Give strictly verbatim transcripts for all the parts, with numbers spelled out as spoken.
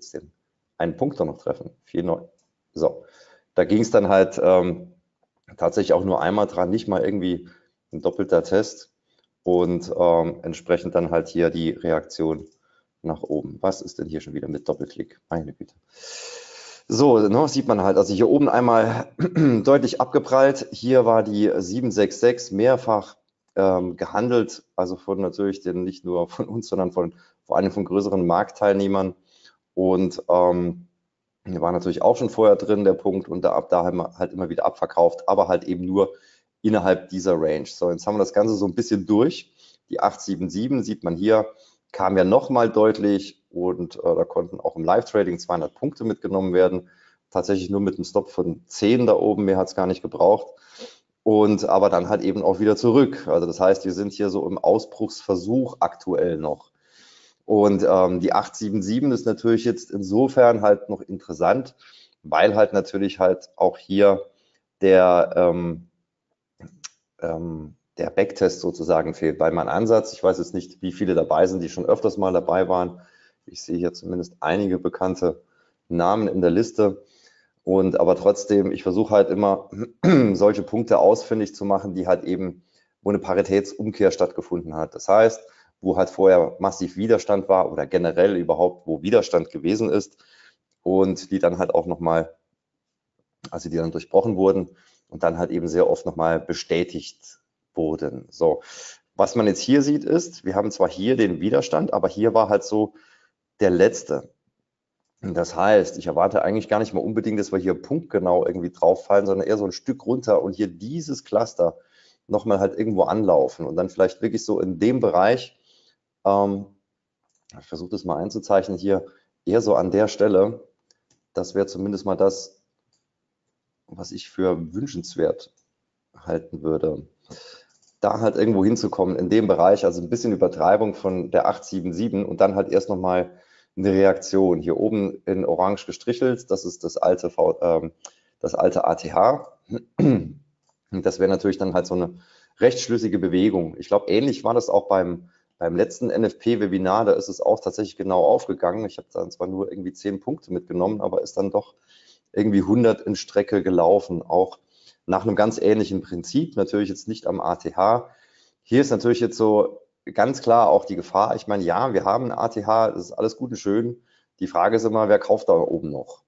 jetzt den einen Punkt noch treffen, vier Komma neun. So, da ging es dann halt ähm, tatsächlich auch nur einmal dran, nicht mal irgendwie ein doppelter Test und ähm, entsprechend dann halt hier die Reaktion nach oben. Was ist denn hier schon wieder mit Doppelklick? Meine Güte. So, ne, sieht man halt, also hier oben einmal deutlich abgeprallt. Hier war die sieben sechs sechs mehrfach ähm, gehandelt, also von natürlich den, nicht nur von uns, sondern von vor allem von größeren Marktteilnehmern. Und ähm, wir waren natürlich auch schon vorher drin, der Punkt, und da, ab da haben wir halt immer wieder abverkauft, aber halt eben nur innerhalb dieser Range. So, jetzt haben wir das Ganze so ein bisschen durch. Die acht sieben sieben sieht man hier, kam ja nochmal deutlich und äh, da konnten auch im Live-Trading zweihundert Punkte mitgenommen werden. Tatsächlich nur mit einem Stop von zehn da oben, mehr hat es gar nicht gebraucht. Und aber dann halt eben auch wieder zurück. Also das heißt, wir sind hier so im Ausbruchsversuch aktuell noch. Und ähm, die acht sieben sieben ist natürlich jetzt insofern halt noch interessant, weil halt natürlich halt auch hier der, ähm, ähm, der Backtest sozusagen fehlt. Bei meinem Ansatz, ich weiß jetzt nicht, wie viele dabei sind, die schon öfters mal dabei waren. Ich sehe hier zumindest einige bekannte Namen in der Liste. Und aber trotzdem, ich versuche halt immer solche Punkte ausfindig zu machen, die halt eben, wo eine Paritätsumkehr stattgefunden hat. Das heißt, wo halt vorher massiv Widerstand war oder generell überhaupt, wo Widerstand gewesen ist und die dann halt auch nochmal, also die dann durchbrochen wurden und dann halt eben sehr oft nochmal bestätigt wurden. So, was man jetzt hier sieht ist, wir haben zwar hier den Widerstand, aber hier war halt so der letzte. Das heißt, ich erwarte eigentlich gar nicht mal unbedingt, dass wir hier punktgenau irgendwie drauf fallen, sondern eher so ein Stück runter und hier dieses Cluster nochmal halt irgendwo anlaufen und dann vielleicht wirklich so in dem Bereich, ähm, ich versuche das mal einzuzeichnen hier, eher so an der Stelle, das wäre zumindest mal das, was ich für wünschenswert halten würde. Da halt irgendwo hinzukommen in dem Bereich, also ein bisschen Übertreibung von der acht sieben sieben und dann halt erst nochmal eine Reaktion. Hier oben in orange gestrichelt, das ist das alte, v, ähm, das alte A T H. Und das wäre natürlich dann halt so eine rechtsschlüssige Bewegung. Ich glaube, ähnlich war das auch beim, beim letzten N F P-Webinar. Da ist es auch tatsächlich genau aufgegangen. Ich habe dann zwar nur irgendwie zehn Punkte mitgenommen, aber ist dann doch irgendwie hundert in Strecke gelaufen. Auch nach einem ganz ähnlichen Prinzip, natürlich jetzt nicht am A T H. Hier ist natürlich jetzt so ganz klar auch die Gefahr. Ich meine, ja, wir haben ein A T H, das ist alles gut und schön. Die Frage ist immer, wer kauft da oben noch?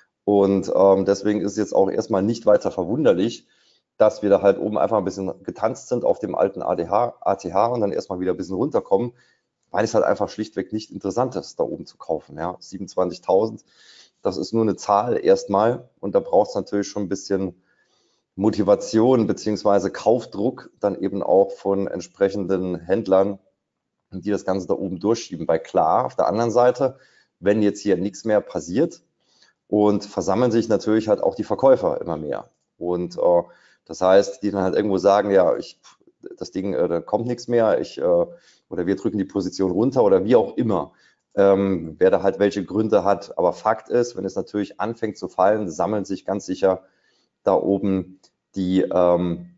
Und ähm, deswegen ist es jetzt auch erstmal nicht weiter verwunderlich, dass wir da halt oben einfach ein bisschen getanzt sind auf dem alten A T H und dann erstmal wieder ein bisschen runterkommen, weil es halt einfach schlichtweg nicht interessant ist, da oben zu kaufen. Ja, siebenundzwanzigtausend, das ist nur eine Zahl erstmal und da braucht es natürlich schon ein bisschen Motivation beziehungsweise Kaufdruck dann eben auch von entsprechenden Händlern, die das Ganze da oben durchschieben. Weil klar, auf der anderen Seite, wenn jetzt hier nichts mehr passiert und versammeln sich natürlich halt auch die Verkäufer immer mehr. Und äh, das heißt, die dann halt irgendwo sagen, ja, ich, das Ding, äh, da kommt nichts mehr, ich, äh, oder wir drücken die Position runter oder wie auch immer. Ähm, wer da halt welche Gründe hat. Aber Fakt ist, wenn es natürlich anfängt zu fallen, sammeln sich ganz sicher da oben die, ähm,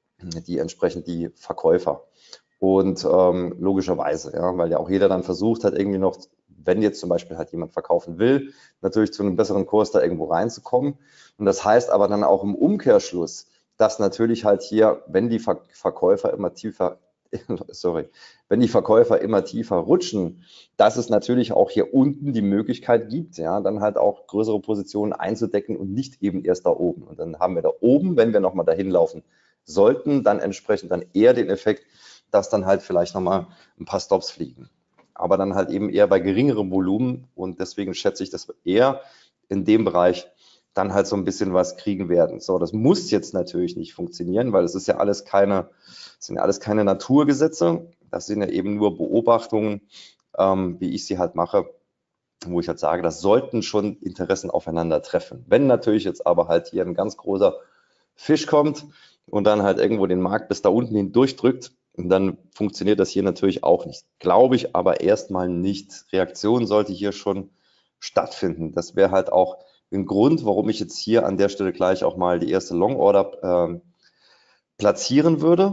die entsprechend die Verkäufer. Und ähm, logischerweise, ja, weil ja auch jeder dann versucht hat, irgendwie noch, wenn jetzt zum Beispiel halt jemand verkaufen will, natürlich zu einem besseren Kurs da irgendwo reinzukommen. Und das heißt aber dann auch im Umkehrschluss, dass natürlich halt hier, wenn die Ver Verkäufer immer tiefer, sorry, wenn die Verkäufer immer tiefer rutschen, dass es natürlich auch hier unten die Möglichkeit gibt, ja, dann halt auch größere Positionen einzudecken und nicht eben erst da oben. Und dann haben wir da oben, wenn wir nochmal dahin laufen sollten, dann entsprechend dann eher den Effekt, dass dann halt vielleicht nochmal ein paar Stops fliegen. Aber dann halt eben eher bei geringerem Volumen und deswegen schätze ich, dass wir eher in dem Bereich dann halt so ein bisschen was kriegen werden. So, das muss jetzt natürlich nicht funktionieren, weil es ist ja alles keine, sind ja alles keine Naturgesetze. Das sind ja eben nur Beobachtungen, ähm, wie ich sie halt mache, wo ich halt sage, das sollten schon Interessen aufeinandertreffen. Wenn natürlich jetzt aber halt hier ein ganz großer Fisch kommt und dann halt irgendwo den Markt bis da unten hin durchdrückt, dann funktioniert das hier natürlich auch nicht. Glaube ich aber erstmal nicht. Reaktion sollte hier schon stattfinden. Das wäre halt auch ein Grund, warum ich jetzt hier an der Stelle gleich auch mal die erste Long Order äh, platzieren würde.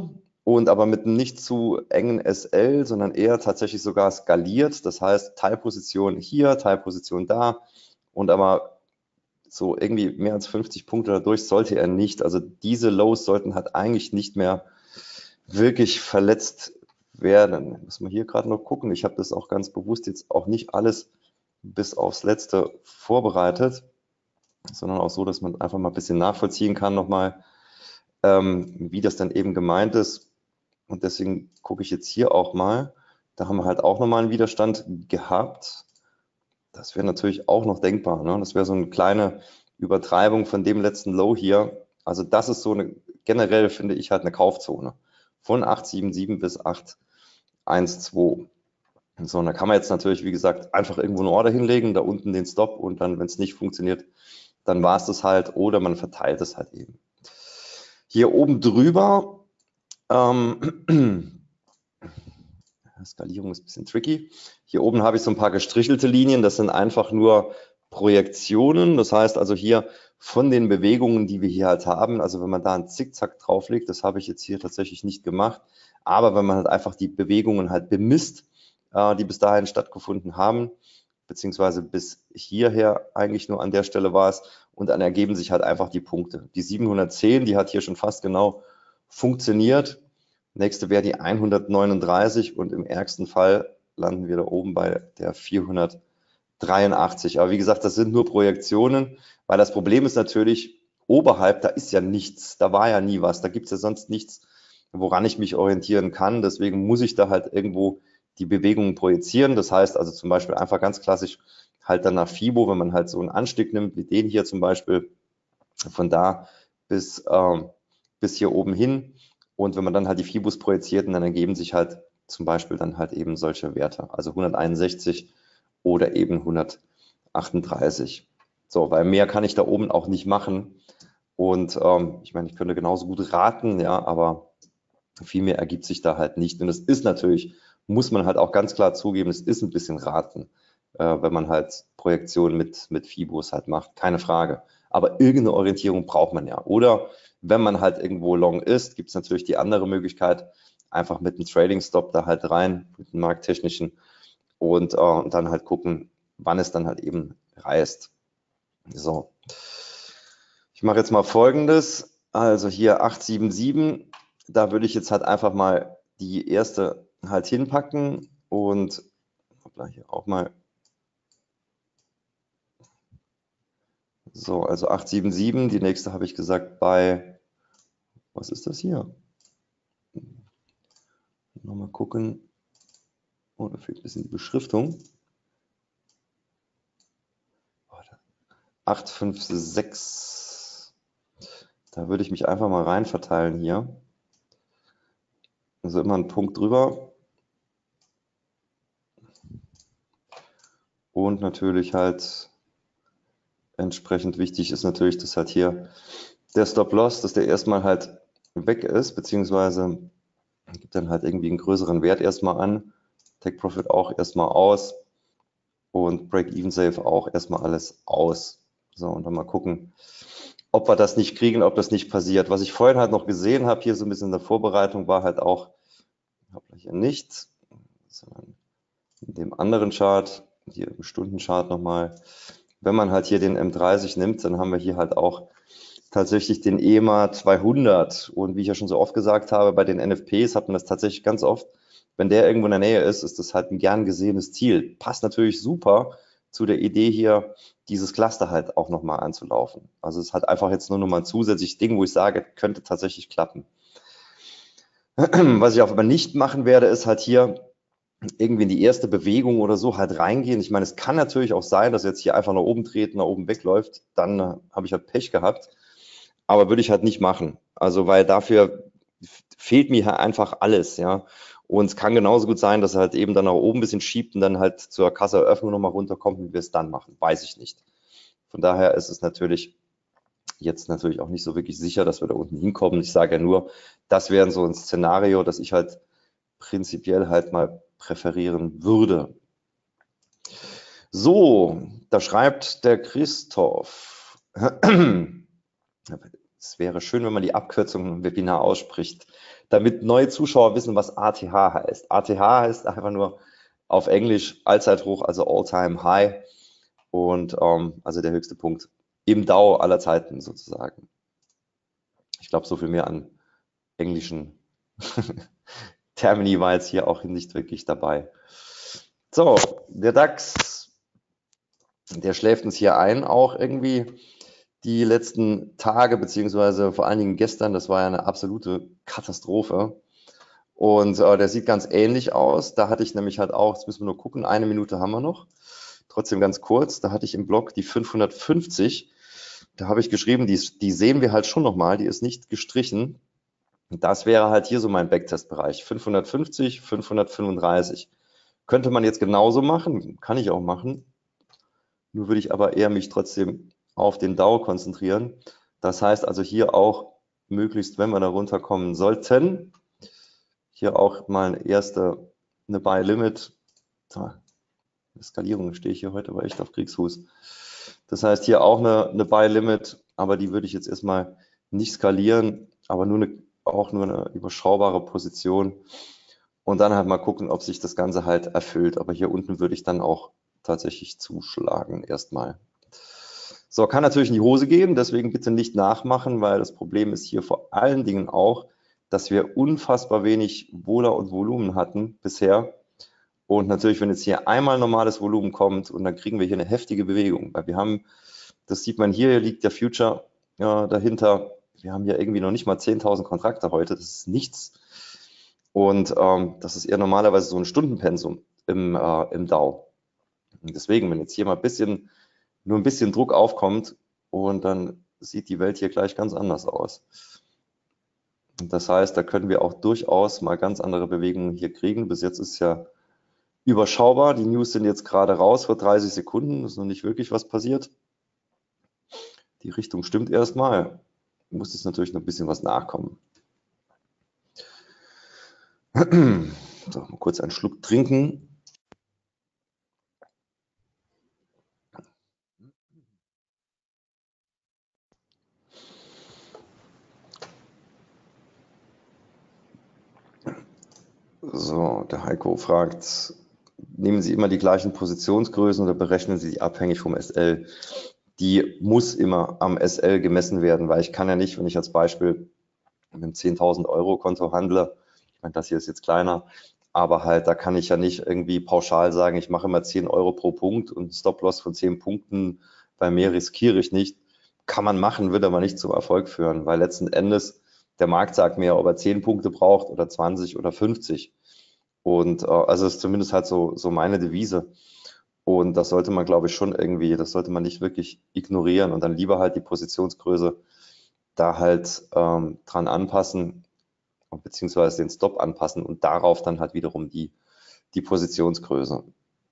und aber mit einem nicht zu engen S L, sondern eher tatsächlich sogar skaliert. Das heißt, Teilposition hier, Teilposition da und aber so irgendwie mehr als fünfzig Punkte dadurch sollte er nicht. Also diese Lows sollten halt eigentlich nicht mehr wirklich verletzt werden. Muss man hier gerade noch gucken. Ich habe das auch ganz bewusst jetzt auch nicht alles bis aufs Letzte vorbereitet, sondern auch so, dass man einfach mal ein bisschen nachvollziehen kann nochmal, ähm, wie das dann eben gemeint ist. Und deswegen gucke ich jetzt hier auch mal. Da haben wir halt auch nochmal einen Widerstand gehabt. Das wäre natürlich auch noch denkbar. Ne? Das wäre so eine kleine Übertreibung von dem letzten Low hier. Also das ist so eine, generell finde ich halt eine Kaufzone. Von acht Komma sieben sieben bis acht Komma eins zwei. So, und da kann man jetzt natürlich, wie gesagt, einfach irgendwo eine Order hinlegen, da unten den Stop und dann, wenn es nicht funktioniert, dann war es das halt oder man verteilt es halt eben. Hier oben drüber, ähm, Skalierung ist ein bisschen tricky. Hier oben habe ich so ein paar gestrichelte Linien, das sind einfach nur Projektionen. Das heißt also hier von den Bewegungen, die wir hier halt haben, also wenn man da einen Zickzack drauflegt, das habe ich jetzt hier tatsächlich nicht gemacht, aber wenn man halt einfach die Bewegungen halt bemisst, äh, die bis dahin stattgefunden haben, beziehungsweise bis hierher eigentlich nur an der Stelle war es, und dann ergeben sich halt einfach die Punkte. Die siebenhundertzehn, die hat hier schon fast genau funktioniert. Nächste wäre die hundertneununddreißig und im ärgsten Fall landen wir da oben bei der vierhundertdreiundachtzig. Aber wie gesagt, das sind nur Projektionen, weil das Problem ist natürlich, oberhalb, da ist ja nichts, da war ja nie was, da gibt es ja sonst nichts, woran ich mich orientieren kann. Deswegen muss ich da halt irgendwo die Bewegungen projizieren. Das heißt also zum Beispiel einfach ganz klassisch halt dann nach FIBO, wenn man halt so einen Anstieg nimmt, wie den hier zum Beispiel, von da bis, ähm, bis hier oben hin. Und wenn man dann halt die Fibos projiziert, dann ergeben sich halt zum Beispiel dann halt eben solche Werte, also hunderteinundsechzig oder eben hundertachtunddreißig. So, weil mehr kann ich da oben auch nicht machen. Und ähm, ich meine, ich könnte genauso gut raten, ja, aber viel mehr ergibt sich da halt nicht. Und es ist natürlich, muss man halt auch ganz klar zugeben, es ist ein bisschen raten, äh, wenn man halt Projektionen mit, mit Fibos halt macht, keine Frage. Aber irgendeine Orientierung braucht man ja. Oder wenn man halt irgendwo long ist, gibt es natürlich die andere Möglichkeit, einfach mit einem Trading Stop da halt rein, mit einem markttechnischen und, äh, und dann halt gucken, wann es dann halt eben reißt. So. Ich mache jetzt mal Folgendes. Also hier acht Komma sieben sieben, da würde ich jetzt halt einfach mal die erste halt hinpacken und hoppla, hier auch mal. So, also acht Komma sieben sieben, die nächste habe ich gesagt bei, was ist das hier? Nochmal gucken. Oh, da fehlt ein bisschen die Beschriftung. acht fünf sechs. Da würde ich mich einfach mal rein verteilen hier. Also immer einen Punkt drüber. Und natürlich halt entsprechend wichtig ist natürlich, dass halt hier der Stop-Loss, dass der erstmal halt weg ist, beziehungsweise gibt dann halt irgendwie einen größeren Wert erstmal an. Take-Profit auch erstmal aus und Break-Even-Safe auch erstmal alles aus. So, und dann mal gucken, ob wir das nicht kriegen, ob das nicht passiert. Was ich vorhin halt noch gesehen habe, hier so ein bisschen in der Vorbereitung, war halt auch, hier nicht, sondern in dem anderen Chart, hier im Stundenchart nochmal, wenn man halt hier den M dreißig nimmt, dann haben wir hier halt auch tatsächlich den E M A zweihundert. Und wie ich ja schon so oft gesagt habe, bei den N F Ps hat man das tatsächlich ganz oft, wenn der irgendwo in der Nähe ist, ist das halt ein gern gesehenes Ziel. Passt natürlich super zu der Idee hier, dieses Cluster halt auch nochmal anzulaufen. Also es ist halt einfach jetzt nur nochmal ein zusätzliches Ding, wo ich sage, könnte tatsächlich klappen. Was ich auch aber nicht machen werde, ist halt hier irgendwie in die erste Bewegung oder so halt reingehen. Ich meine, es kann natürlich auch sein, dass jetzt hier einfach nach oben dreht, nach oben wegläuft. Dann äh, habe ich halt Pech gehabt. Aber würde ich halt nicht machen. Also, weil dafür fehlt mir halt einfach alles, ja. Und es kann genauso gut sein, dass er halt eben dann nach oben ein bisschen schiebt und dann halt zur Kasseeröffnung nochmal runterkommt, wie wir es dann machen. Weiß ich nicht. Von daher ist es natürlich jetzt natürlich auch nicht so wirklich sicher, dass wir da unten hinkommen. Ich sage ja nur, das wäre so ein Szenario, das ich halt prinzipiell halt mal präferieren würde. So, da schreibt der Christoph. es wäre schön, wenn man die Abkürzung im Webinar ausspricht, damit neue Zuschauer wissen, was A T H heißt. A T H heißt einfach nur auf Englisch Allzeithoch, also All-Time High und ähm, also der höchste Punkt im D A O aller Zeiten sozusagen. Ich glaube, so viel mehr an englischen Termini war jetzt hier auch nicht wirklich dabei. So, der DAX, der schläft uns hier ein, auch irgendwie die letzten Tage, beziehungsweise vor allen Dingen gestern, das war ja eine absolute Katastrophe. Und äh, der sieht ganz ähnlich aus. Da hatte ich nämlich halt auch, jetzt müssen wir nur gucken, eine Minute haben wir noch. Trotzdem ganz kurz, da hatte ich im Blog die fünfhundertfünfzig. Da habe ich geschrieben, die, die sehen wir halt schon nochmal, die ist nicht gestrichen. Das wäre halt hier so mein Backtest-Bereich, fünfhundertfünfzig, fünfhundertfünfunddreißig. Könnte man jetzt genauso machen, kann ich auch machen. Nur würde ich aber eher mich trotzdem auf den D A O konzentrieren. Das heißt also hier auch möglichst, wenn wir da runterkommen sollten, hier auch mal eine erste, eine Buy Limit. Skalierung stehe ich hier heute aber echt auf Kriegsfuß. Das heißt hier auch eine, eine Buy Limit, aber die würde ich jetzt erstmal nicht skalieren, aber nur eine, auch nur eine überschaubare Position und dann halt mal gucken, ob sich das Ganze halt erfüllt. Aber hier unten würde ich dann auch tatsächlich zuschlagen erstmal. So, kann natürlich in die Hose gehen, deswegen bitte nicht nachmachen, weil das Problem ist hier vor allen Dingen auch, dass wir unfassbar wenig Vola und Volumen hatten bisher. Und natürlich, wenn jetzt hier einmal normales Volumen kommt und dann kriegen wir hier eine heftige Bewegung, weil wir haben, das sieht man hier, hier liegt der Future ja, dahinter. Wir haben hier irgendwie noch nicht mal zehntausend Kontrakte heute, das ist nichts. Und ähm, das ist eher normalerweise so ein Stundenpensum im, äh, im D A O. Und deswegen, wenn jetzt hier mal ein bisschen, nur ein bisschen Druck aufkommt und dann sieht die Welt hier gleich ganz anders aus. Und das heißt, da können wir auch durchaus mal ganz andere Bewegungen hier kriegen. Bis jetzt ist ja überschaubar. Die News sind jetzt gerade raus vor dreißig Sekunden. Ist noch nicht wirklich was passiert. Die Richtung stimmt erstmal. Muss jetzt natürlich noch ein bisschen was nachkommen. So, mal kurz einen Schluck trinken. So, der Heiko fragt, nehmen Sie immer die gleichen Positionsgrößen oder berechnen Sie die abhängig vom S L? Die muss immer am S L gemessen werden, weil ich kann ja nicht, wenn ich als Beispiel mit einem zehntausend Euro Konto handle, ich meine, das hier ist jetzt kleiner, aber halt, da kann ich ja nicht irgendwie pauschal sagen, ich mache immer zehn Euro pro Punkt und Stop-Loss von zehn Punkten, weil mehr riskiere ich nicht. Kann man machen, wird aber nicht zum Erfolg führen, weil letzten Endes der Markt sagt mir, ob er zehn Punkte braucht oder zwanzig oder fünfzig. Und äh, also ist zumindest halt so, so meine Devise. Und das sollte man, glaube ich, schon irgendwie, das sollte man nicht wirklich ignorieren und dann lieber halt die Positionsgröße da halt ähm, dran anpassen, beziehungsweise den Stop anpassen und darauf dann halt wiederum die, die Positionsgröße.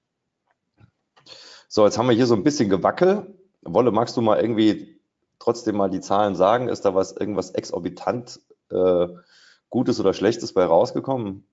So, jetzt haben wir hier so ein bisschen Gewackel. Wolle, magst du mal irgendwie trotzdem mal die Zahlen sagen? Ist da was irgendwas exorbitant äh, Gutes oder Schlechtes bei rausgekommen?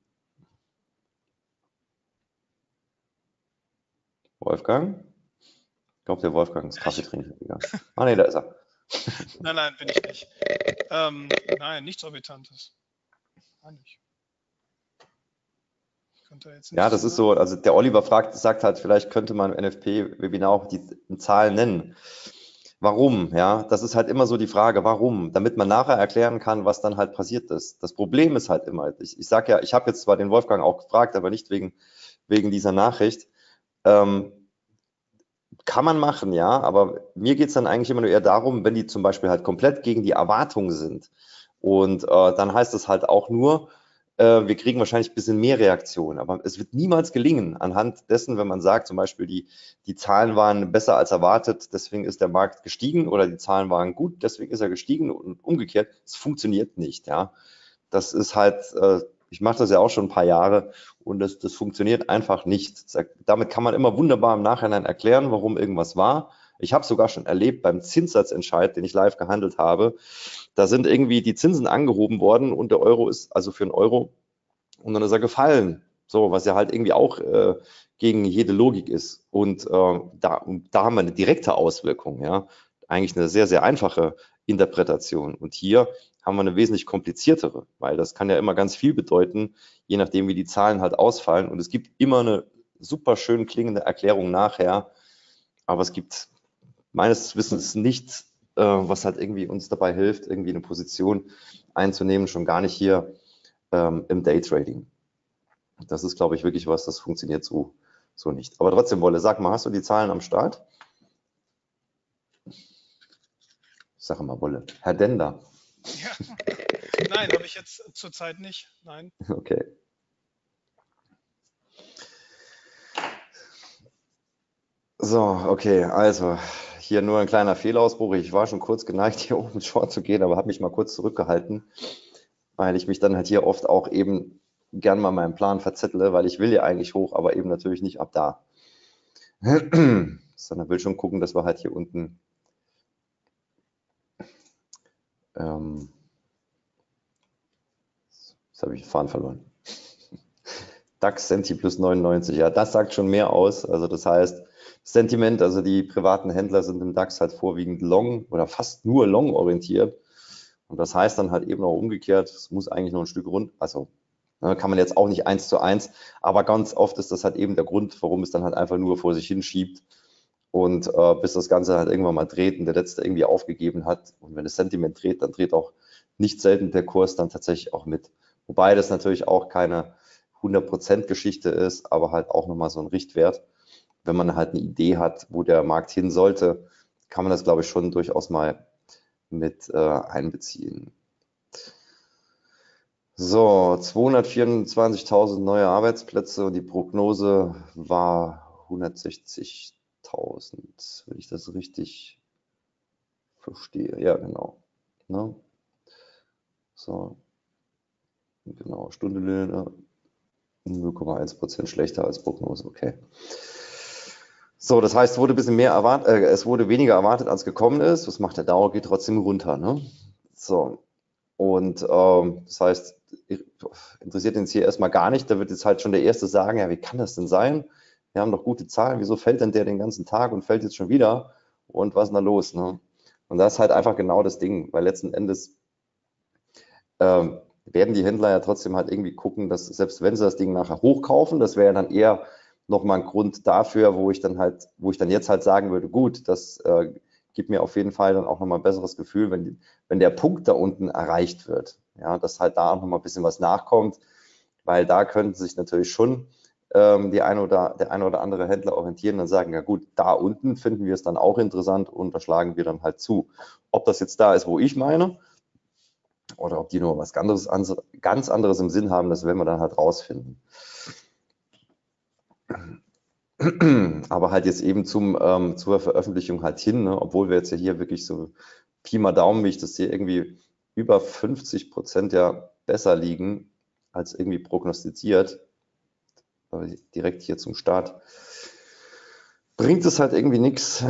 Wolfgang? Ich glaube, der Wolfgang ist Kaffee trinken gegangen. Ah, nee, da ist er. Nein, nein, bin ich nicht. Ähm, nein, nichts Orbitantes. Nein, nicht. Jetzt nicht ja, das ist so, also der Oliver fragt, sagt halt, vielleicht könnte man im N F P-Webinar auch die Zahlen nennen. Warum? Ja, das ist halt immer so die Frage, warum? Damit man nachher erklären kann, was dann halt passiert ist. Das Problem ist halt immer, ich, ich sage ja, ich habe jetzt zwar den Wolfgang auch gefragt, aber nicht wegen, wegen dieser Nachricht. Ähm, kann man machen, ja, aber mir geht es dann eigentlich immer nur eher darum, wenn die zum Beispiel halt komplett gegen die Erwartungen sind. Und äh, dann heißt es halt auch nur, äh, wir kriegen wahrscheinlich ein bisschen mehr Reaktionen. Aber es wird niemals gelingen, anhand dessen, wenn man sagt, zum Beispiel die, die Zahlen waren besser als erwartet, deswegen ist der Markt gestiegen, oder die Zahlen waren gut, deswegen ist er gestiegen, und umgekehrt, es funktioniert nicht, ja. Das ist halt, äh, ich mache das ja auch schon ein paar Jahre und das, das funktioniert einfach nicht. Damit kann man immer wunderbar im Nachhinein erklären, warum irgendwas war. Ich habe sogar schon erlebt beim Zinssatzentscheid, den ich live gehandelt habe, da sind irgendwie die Zinsen angehoben worden und der Euro ist, also für einen Euro, und dann ist er gefallen. So, was ja halt irgendwie auch äh, gegen jede Logik ist. Und äh, da, da haben wir eine direkte Auswirkung, ja. Eigentlich eine sehr, sehr einfache Interpretation. Und hier haben wir eine wesentlich kompliziertere, weil das kann ja immer ganz viel bedeuten, je nachdem, wie die Zahlen halt ausfallen. Und es gibt immer eine super schön klingende Erklärung nachher, aber es gibt meines Wissens nichts, äh, was halt irgendwie uns dabei hilft, irgendwie eine Position einzunehmen, schon gar nicht hier ähm, im Daytrading. Das ist, glaube ich, wirklich was, das funktioniert so, so nicht. Aber trotzdem, Wolle, sag mal, hast du die Zahlen am Start? Sag mal, Wolle. Herr Dender. Ja. Nein, habe ich jetzt zurzeit nicht. Nein. Okay. So, okay, also hier nur ein kleiner Fehlausbruch. Ich war schon kurz geneigt, hier oben Short zu gehen, aber habe mich mal kurz zurückgehalten, weil ich mich dann halt hier oft auch eben gern mal meinen Plan verzettle, weil ich will ja eigentlich hoch, aber eben natürlich nicht ab da. Sondern will schon gucken, dass wir halt hier unten ähm, jetzt habe ich den Faden verloren. DAX Senti plus neunundneunzig, ja, das sagt schon mehr aus. Also das heißt, Sentiment, also die privaten Händler sind im DAX halt vorwiegend long oder fast nur long orientiert. Und das heißt dann halt eben auch umgekehrt, es muss eigentlich noch ein Stück rund, also ne, kann man jetzt auch nicht eins zu eins, aber ganz oft ist das halt eben der Grund, warum es dann halt einfach nur vor sich hinschiebt und äh, bis das Ganze halt irgendwann mal dreht und der Letzte irgendwie aufgegeben hat. Und wenn das Sentiment dreht, dann dreht auch nicht selten der Kurs dann tatsächlich auch mit. Wobei das natürlich auch keine hundert Prozent Geschichte ist, aber halt auch nochmal so ein Richtwert. Wenn man halt eine Idee hat, wo der Markt hin sollte, kann man das, glaube ich, schon durchaus mal mit äh, einbeziehen. So, zweihundertvierundzwanzigtausend neue Arbeitsplätze und die Prognose war hundertsechzigtausend, wenn ich das richtig verstehe. Ja, genau. Ne? So, genau, Stundenlöhne null Komma eins Prozent schlechter als Prognose, okay. So, das heißt, es wurde ein bisschen mehr erwartet, äh, es wurde weniger erwartet, als gekommen ist. Was macht der Dauer? Geht trotzdem runter, ne? So, und ähm, das heißt, interessiert uns hier erstmal gar nicht. Da wird jetzt halt schon der Erste sagen, ja, wie kann das denn sein? Wir haben doch gute Zahlen, wieso fällt denn der den ganzen Tag und fällt jetzt schon wieder? Und was ist denn da los, ne? Und das ist halt einfach genau das Ding, weil letzten Endes ähm, werden die Händler ja trotzdem halt irgendwie gucken, dass selbst wenn sie das Ding nachher hochkaufen, das wäre ja dann eher nochmal ein Grund dafür, wo ich dann halt, wo ich dann jetzt halt sagen würde, gut, das äh, gibt mir auf jeden Fall dann auch nochmal ein besseres Gefühl, wenn, die, wenn der Punkt da unten erreicht wird. Ja, dass halt da auch nochmal ein bisschen was nachkommt, weil da könnten sich natürlich schon ähm, die eine oder, der eine oder andere Händler orientieren und sagen, ja gut, da unten finden wir es dann auch interessant und da schlagen wir dann halt zu. Ob das jetzt da ist, wo ich meine, oder ob die nur was ganz anderes, ganz anderes im Sinn haben, das werden wir dann halt rausfinden. Aber halt jetzt eben zum, ähm, zur Veröffentlichung halt hin, ne? Obwohl wir jetzt ja hier wirklich so Pi mal Daumen, wie ich das hier irgendwie über fünfzig Prozent ja besser liegen als irgendwie prognostiziert, direkt hier zum Start, bringt es halt irgendwie nichts,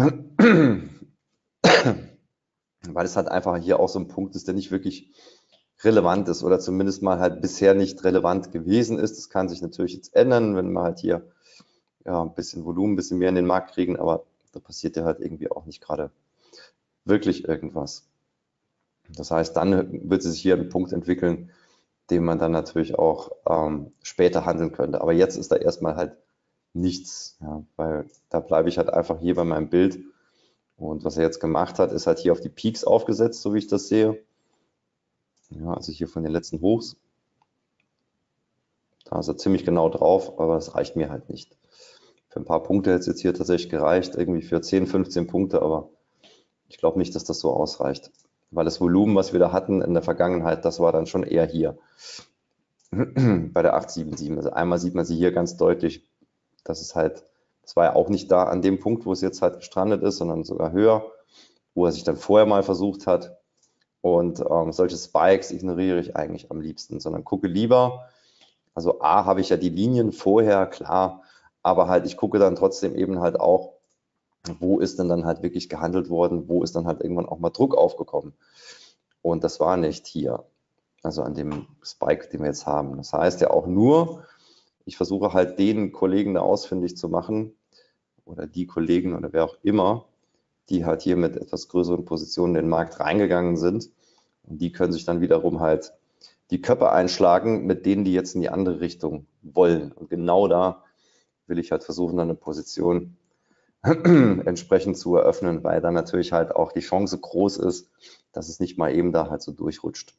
weil es halt einfach hier auch so ein Punkt ist, der nicht wirklich relevant ist oder zumindest mal halt bisher nicht relevant gewesen ist. Das kann sich natürlich jetzt ändern, wenn wir halt hier ja, ein bisschen Volumen, ein bisschen mehr in den Markt kriegen, aber da passiert ja halt irgendwie auch nicht gerade wirklich irgendwas. Das heißt, dann wird sich hier ein Punkt entwickeln, den man dann natürlich auch ähm, später handeln könnte. Aber jetzt ist da erstmal halt nichts, ja, weil da bleibe ich halt einfach hier bei meinem Bild. Und was er jetzt gemacht hat, ist halt hier auf die Peaks aufgesetzt, so wie ich das sehe. Ja, also hier von den letzten Hochs. Da ist er ziemlich genau drauf, aber das reicht mir halt nicht. Für ein paar Punkte hätte es jetzt hier tatsächlich gereicht, irgendwie für zehn, fünfzehn Punkte, aber ich glaube nicht, dass das so ausreicht. Weil das Volumen, was wir da hatten in der Vergangenheit, das war dann schon eher hier bei der acht sieben sieben. Also einmal sieht man sie hier ganz deutlich, dass es halt, das war ja auch nicht da an dem Punkt, wo es jetzt halt gestrandet ist, sondern sogar höher, wo er sich dann vorher mal versucht hat. Und ähm, solche Spikes ignoriere ich eigentlich am liebsten, sondern gucke lieber, also A, habe ich ja die Linien vorher, klar, aber halt ich gucke dann trotzdem eben halt auch, wo ist denn dann halt wirklich gehandelt worden, wo ist dann halt irgendwann auch mal Druck aufgekommen. Und das war nicht hier, also an dem Spike, den wir jetzt haben. Das heißt ja auch nur, ich versuche halt den Kollegen da ausfindig zu machen oder die Kollegen oder wer auch immer, die halt hier mit etwas größeren Positionen in den Markt reingegangen sind. Und die können sich dann wiederum halt die Köpfe einschlagen mit denen, die jetzt in die andere Richtung wollen. Und genau da will ich halt versuchen, dann eine Position entsprechend zu eröffnen, weil dann natürlich halt auch die Chance groß ist, dass es nicht mal eben da halt so durchrutscht.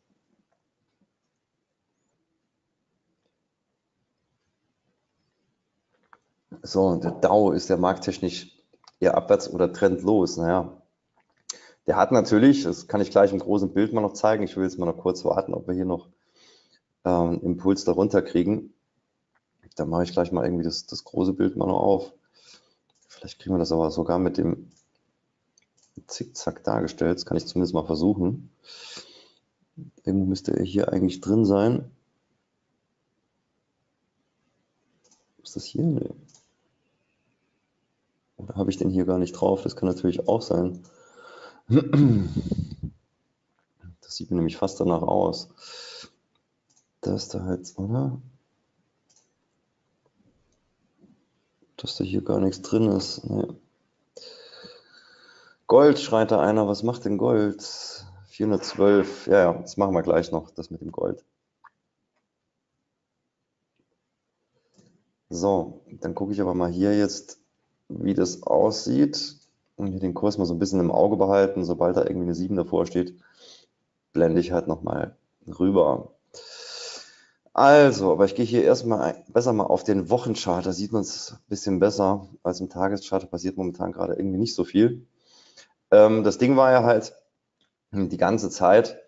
So, der Dow ist ja markttechnisch eher abwärts oder trendlos. Naja, der hat natürlich, das kann ich gleich im großen Bild mal noch zeigen, ich will jetzt mal noch kurz warten, ob wir hier noch ähm, Impuls darunter kriegen. Da mache ich gleich mal irgendwie das, das große Bild mal noch auf. Vielleicht kriegen wir das aber sogar mit dem Zickzack dargestellt. Das kann ich zumindest mal versuchen. Irgendwo müsste er hier eigentlich drin sein. Ist das hier? Nee. Oder habe ich den hier gar nicht drauf? Das kann natürlich auch sein. Das sieht mir nämlich fast danach aus. Dass da halt, oder? Dass da hier gar nichts drin ist. Nee. Gold, schreit da einer. Was macht denn Gold? vierhundertzwölf. Ja, ja, das machen wir gleich noch, das mit dem Gold. So, dann gucke ich aber mal hier jetzt, wie das aussieht. Und hier den Kurs mal so ein bisschen im Auge behalten. Sobald da irgendwie eine sieben davor steht, blende ich halt nochmal rüber. Also, aber ich gehe hier erstmal besser mal auf den Wochenchart. Da sieht man es ein bisschen besser als im Tageschart. Da passiert momentan gerade irgendwie nicht so viel. Ähm, das Ding war ja halt die ganze Zeit,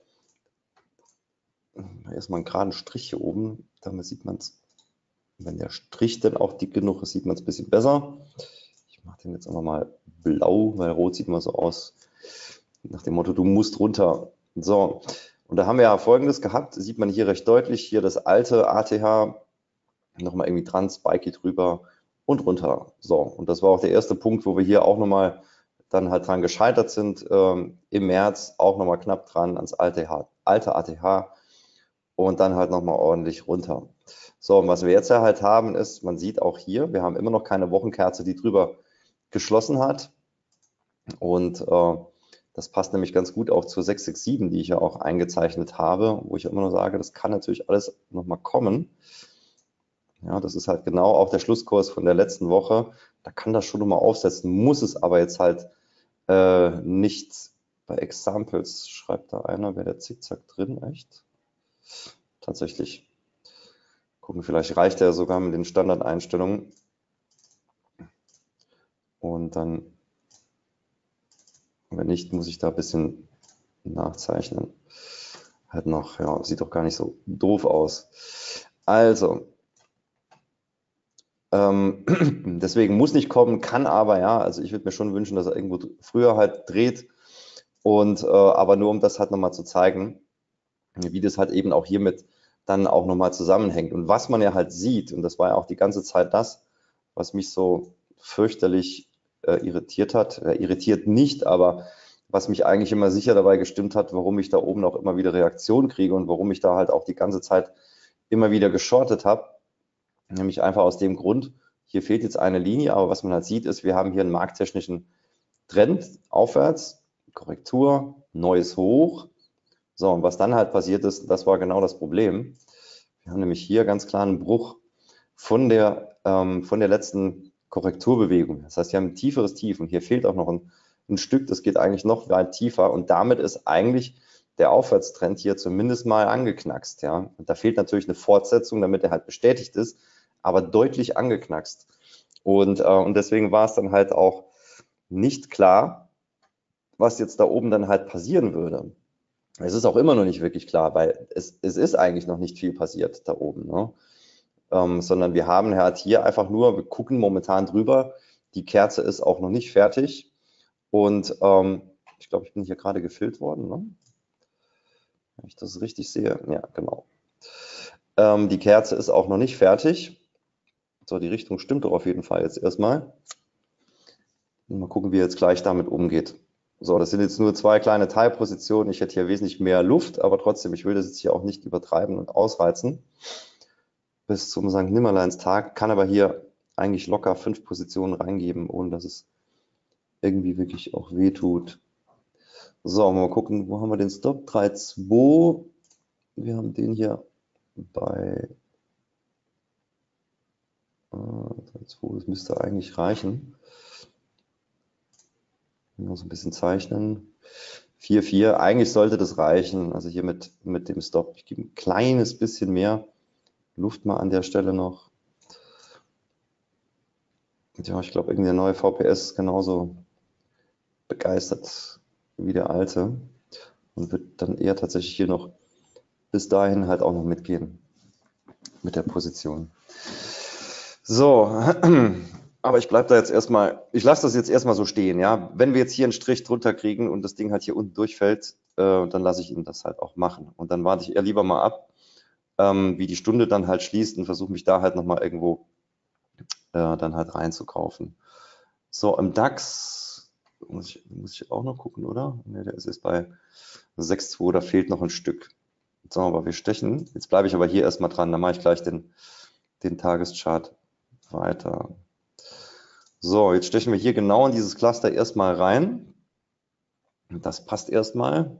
erstmal einen geraden Strich hier oben. Damit sieht man es, wenn der Strich dann auch dick genug ist, sieht man es ein bisschen besser. Ich mache den jetzt einfach mal blau, weil rot sieht immer so aus, nach dem Motto, du musst runter. So, und da haben wir ja Folgendes gehabt, sieht man hier recht deutlich, hier das alte A T H, nochmal irgendwie dran, Spikey drüber und runter. So, und das war auch der erste Punkt, wo wir hier auch nochmal dann halt dran gescheitert sind, ähm, im März auch nochmal knapp dran ans alte, alte A T H und dann halt nochmal ordentlich runter. So, und was wir jetzt ja halt haben ist, man sieht auch hier, wir haben immer noch keine Wochenkerze, die drüber geschlossen hat und äh, das passt nämlich ganz gut auch zur sechs sechs sieben, die ich ja auch eingezeichnet habe, wo ich immer noch sage, das kann natürlich alles nochmal kommen. Ja, das ist halt genau auch der Schlusskurs von der letzten Woche. Da kann das schon nochmal aufsetzen, muss es aber jetzt halt äh, nicht. Bei Examples schreibt da einer, wäre der Zickzack drin, echt? Tatsächlich. Gucken, vielleicht reicht er sogar mit den Standardeinstellungen. Und dann, wenn nicht, muss ich da ein bisschen nachzeichnen. Halt noch, ja, sieht doch gar nicht so doof aus. Also, ähm, deswegen muss nicht kommen, kann aber, ja, also ich würde mir schon wünschen, dass er irgendwo früher halt dreht. Und äh, aber nur um das halt nochmal zu zeigen, wie das halt eben auch hiermit dann auch nochmal zusammenhängt. Und was man ja halt sieht, und das war ja auch die ganze Zeit das, was mich so fürchterlich äh, irritiert hat, äh, irritiert nicht, aber was mich eigentlich immer sicher dabei gestimmt hat, warum ich da oben auch immer wieder Reaktionen kriege und warum ich da halt auch die ganze Zeit immer wieder geschortet habe, nämlich einfach aus dem Grund, hier fehlt jetzt eine Linie, aber was man halt sieht, ist, wir haben hier einen markttechnischen Trend aufwärts, Korrektur, neues Hoch. So, und was dann halt passiert ist, das war genau das Problem. Wir haben nämlich hier ganz klar einen Bruch von der, ähm, von der letzten Korrekturbewegung. Das heißt, wir haben ein tieferes Tief und hier fehlt auch noch ein, ein Stück, das geht eigentlich noch weit tiefer und damit ist eigentlich der Aufwärtstrend hier zumindest mal angeknackst. Ja? Und da fehlt natürlich eine Fortsetzung, damit er halt bestätigt ist, aber deutlich angeknackst. Und, äh, und deswegen war es dann halt auch nicht klar, was jetzt da oben dann halt passieren würde. Es ist auch immer noch nicht wirklich klar, weil es, es ist eigentlich noch nicht viel passiert da oben, ne? ähm, sondern wir haben halt hier einfach nur, wir gucken momentan drüber, die Kerze ist auch noch nicht fertig und ähm, ich glaube, ich bin hier gerade gefilmt worden, ne? Wenn ich das richtig sehe, ja, genau. Ähm, die Kerze ist auch noch nicht fertig. So, die Richtung stimmt doch auf jeden Fall jetzt erstmal. Mal gucken, wie er jetzt gleich damit umgeht. So, das sind jetzt nur zwei kleine Teilpositionen. Ich hätte hier wesentlich mehr Luft, aber trotzdem, ich will das jetzt hier auch nicht übertreiben und ausreizen. Bis zum Sankt Nimmerleins Tag, kann aber hier eigentlich locker fünf Positionen reingeben, ohne dass es irgendwie wirklich auch wehtut. So, mal gucken, wo haben wir den Stop? drei Komma zwei. Wir haben den hier bei äh, drei Komma zwei, das müsste eigentlich reichen. Noch so ein bisschen zeichnen. vier Komma vier, eigentlich sollte das reichen. Also hier mit, mit dem Stop. Ich gebe ein kleines bisschen mehr Luft mal an der Stelle noch. Ja, ich glaube, irgendwie der neue V P S ist genauso begeistert wie der alte und wird dann eher tatsächlich hier noch bis dahin halt auch noch mitgehen mit der Position. So, aber ich bleibe da jetzt erstmal, ich lasse das jetzt erstmal so stehen, ja. Wenn wir jetzt hier einen Strich drunter kriegen und das Ding halt hier unten durchfällt, äh, dann lasse ich ihn das halt auch machen. Und dann warte ich eher lieber mal ab, ähm, wie die Stunde dann halt schließt und versuche mich da halt nochmal irgendwo äh, dann halt reinzukaufen. So, im DAX muss ich, muss ich auch noch gucken, oder? Ne, der ist jetzt bei sechs Komma zwei, da fehlt noch ein Stück. So, aber wir stechen. Jetzt bleibe ich aber hier erstmal dran, dann mache ich gleich den, den Tageschart weiter. So, jetzt stechen wir hier genau in dieses Cluster erstmal rein. Das passt erstmal.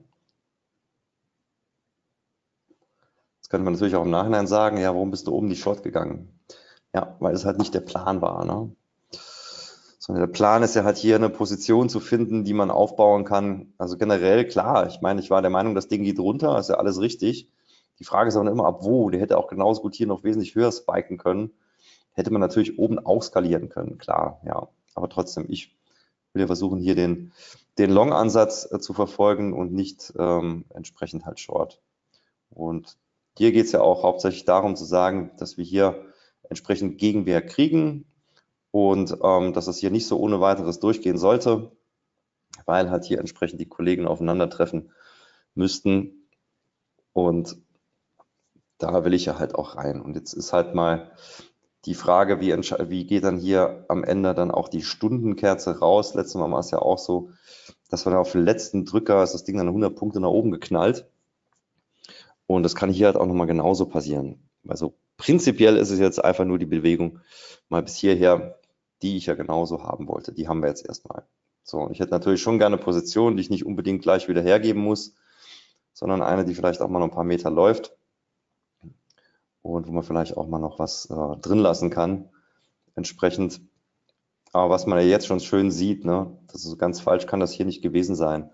Jetzt könnte man natürlich auch im Nachhinein sagen, ja, warum bist du oben die Short gegangen? Ja, weil es halt nicht der Plan war, ne? Sondern der Plan ist ja halt hier eine Position zu finden, die man aufbauen kann. Also generell, klar, ich meine, ich war der Meinung, das Ding geht runter, ist ja alles richtig. Die Frage ist aber immer, ab wo? Der hätte auch genauso gut hier noch wesentlich höher spiken können. Hätte man natürlich oben auch skalieren können, klar, ja. Aber trotzdem, ich will ja versuchen, hier den, den Long-Ansatz äh, zu verfolgen und nicht ähm, entsprechend halt Short. Und hier geht es ja auch hauptsächlich darum zu sagen, dass wir hier entsprechend Gegenwehr kriegen und ähm, dass es hier nicht so ohne weiteres durchgehen sollte, weil halt hier entsprechend die Kollegen aufeinandertreffen müssten. Und da will ich ja halt auch rein. Und jetzt ist halt mal die Frage, wie, wie geht dann hier am Ende dann auch die Stundenkerze raus? Letztes Mal war es ja auch so, dass wir dann auf den letzten Drücker ist das Ding dann hundert Punkte nach oben geknallt. Und das kann hier halt auch nochmal genauso passieren. Also prinzipiell ist es jetzt einfach nur die Bewegung mal bis hierher, die ich ja genauso haben wollte. Die haben wir jetzt erstmal. So, ich hätte natürlich schon gerne Positionen, die ich nicht unbedingt gleich wieder hergeben muss, sondern eine, die vielleicht auch mal noch ein paar Meter läuft und wo man vielleicht auch mal noch was äh, drin lassen kann. Entsprechend, aber was man ja jetzt schon schön sieht, ne, das ist so ganz falsch, kann das hier nicht gewesen sein.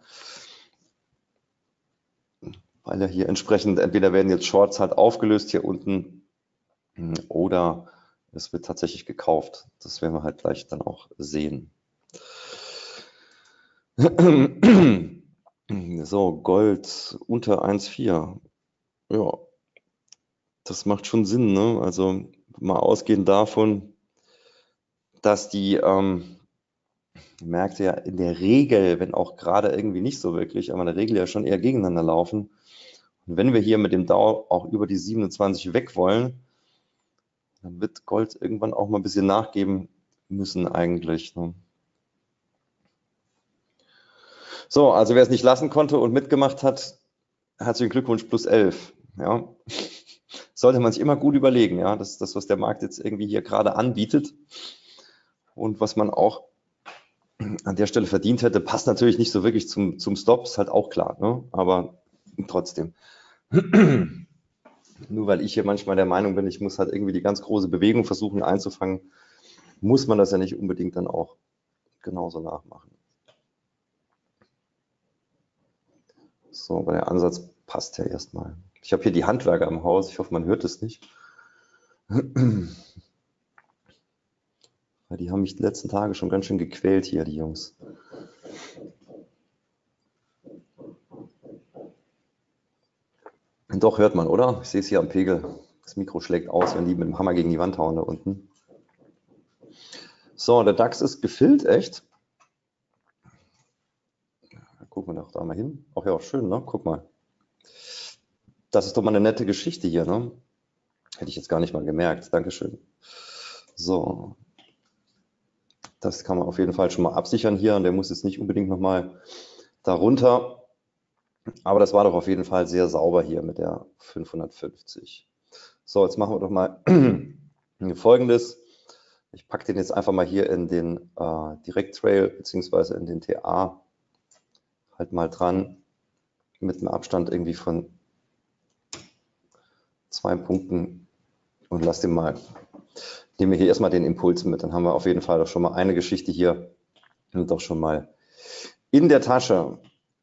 Weil ja hier entsprechend, entweder werden jetzt Shorts halt aufgelöst hier unten oder es wird tatsächlich gekauft. Das werden wir halt gleich dann auch sehen. So, Gold unter eins Komma vier. Ja, das macht schon Sinn, ne? Also mal ausgehend davon, dass die ähm, Märkte ja in der Regel, wenn auch gerade irgendwie nicht so wirklich, aber in der Regel ja schon eher gegeneinander laufen. Und wenn wir hier mit dem Dow auch über die siebenundzwanzig weg wollen, dann wird Gold irgendwann auch mal ein bisschen nachgeben müssen eigentlich, ne? So, also wer es nicht lassen konnte und mitgemacht hat, herzlichen Glückwunsch, plus elf. Ja. Sollte man sich immer gut überlegen, ja, das ist das, was der Markt jetzt irgendwie hier gerade anbietet und was man auch an der Stelle verdient hätte, passt natürlich nicht so wirklich zum, zum Stop, ist halt auch klar, ne? Aber trotzdem. Nur weil ich hier manchmal der Meinung bin, ich muss halt irgendwie die ganz große Bewegung versuchen einzufangen, muss man das ja nicht unbedingt dann auch genauso nachmachen. So, aber der Ansatz passt ja erstmal. Ich habe hier die Handwerker im Haus, ich hoffe, man hört es nicht. Weil die haben mich die letzten Tage schon ganz schön gequält hier, die Jungs. Doch, hört man, oder? Ich sehe es hier am Pegel. Das Mikro schlägt aus, wenn die mit dem Hammer gegen die Wand hauen da unten. So, der DAX ist gefüllt, echt. Da gucken wir doch da mal hin. Ach ja, schön, ne? Guck mal. Das ist doch mal eine nette Geschichte hier, ne? Hätte ich jetzt gar nicht mal gemerkt. Dankeschön. So. Das kann man auf jeden Fall schon mal absichern hier. Und der muss jetzt nicht unbedingt nochmal darunter. Aber das war doch auf jeden Fall sehr sauber hier mit der fünfhundertfünfzig. So, jetzt machen wir doch mal Folgendes. Ich packe den jetzt einfach mal hier in den äh, Direct-Trail beziehungsweise in den T A halt mal dran mit einem Abstand irgendwie von zwei Punkten und lass den mal, nehmen wir hier erstmal den Impuls mit, dann haben wir auf jeden Fall doch schon mal eine Geschichte hier und doch schon mal in der Tasche.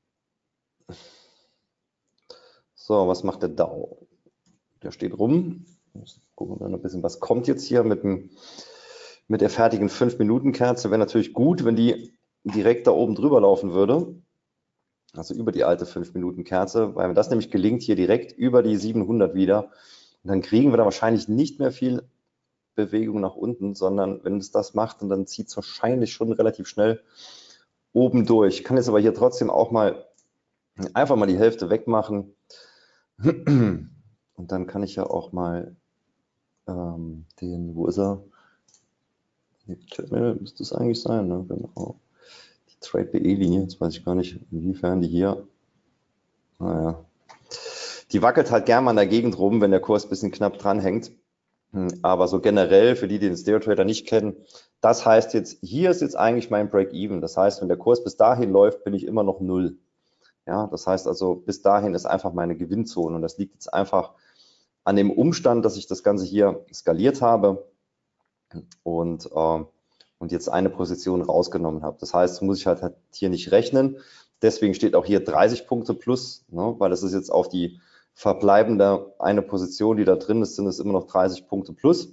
So, was macht der D A O? Der steht rum. Gucken wir noch ein bisschen, was kommt jetzt hier mit, dem, mit der fertigen fünf Minuten Kerze. Wäre natürlich gut, wenn die direkt da oben drüber laufen würde. Also über die alte fünf Minuten Kerze, weil wenn das nämlich gelingt, hier direkt über die siebenhundert wieder, dann kriegen wir da wahrscheinlich nicht mehr viel Bewegung nach unten, sondern wenn es das macht, dann zieht es wahrscheinlich schon relativ schnell oben durch. Ich kann jetzt aber hier trotzdem auch mal einfach mal die Hälfte wegmachen. Und dann kann ich ja auch mal ähm, den, wo ist er? Channel müsste es eigentlich sein, ne? Genau. Die Trade B E-Linie, jetzt weiß ich gar nicht, inwiefern die hier, naja, die wackelt halt gern mal in der Gegend rum, wenn der Kurs ein bisschen knapp dran hängt. Aber so generell, für die, die den Stereo-Trader nicht kennen, das heißt jetzt, hier ist jetzt eigentlich mein Break-Even. Das heißt, wenn der Kurs bis dahin läuft, bin ich immer noch null. Ja, das heißt also, bis dahin ist einfach meine Gewinnzone. Und das liegt jetzt einfach an dem Umstand, dass ich das Ganze hier skaliert habe und, äh, und jetzt eine Position rausgenommen habe. Das heißt, muss ich halt, halt hier nicht rechnen. Deswegen steht auch hier dreißig Punkte plus, ne, weil das ist jetzt auf die verbleibende eine Position, die da drin ist, sind es immer noch dreißig Punkte plus.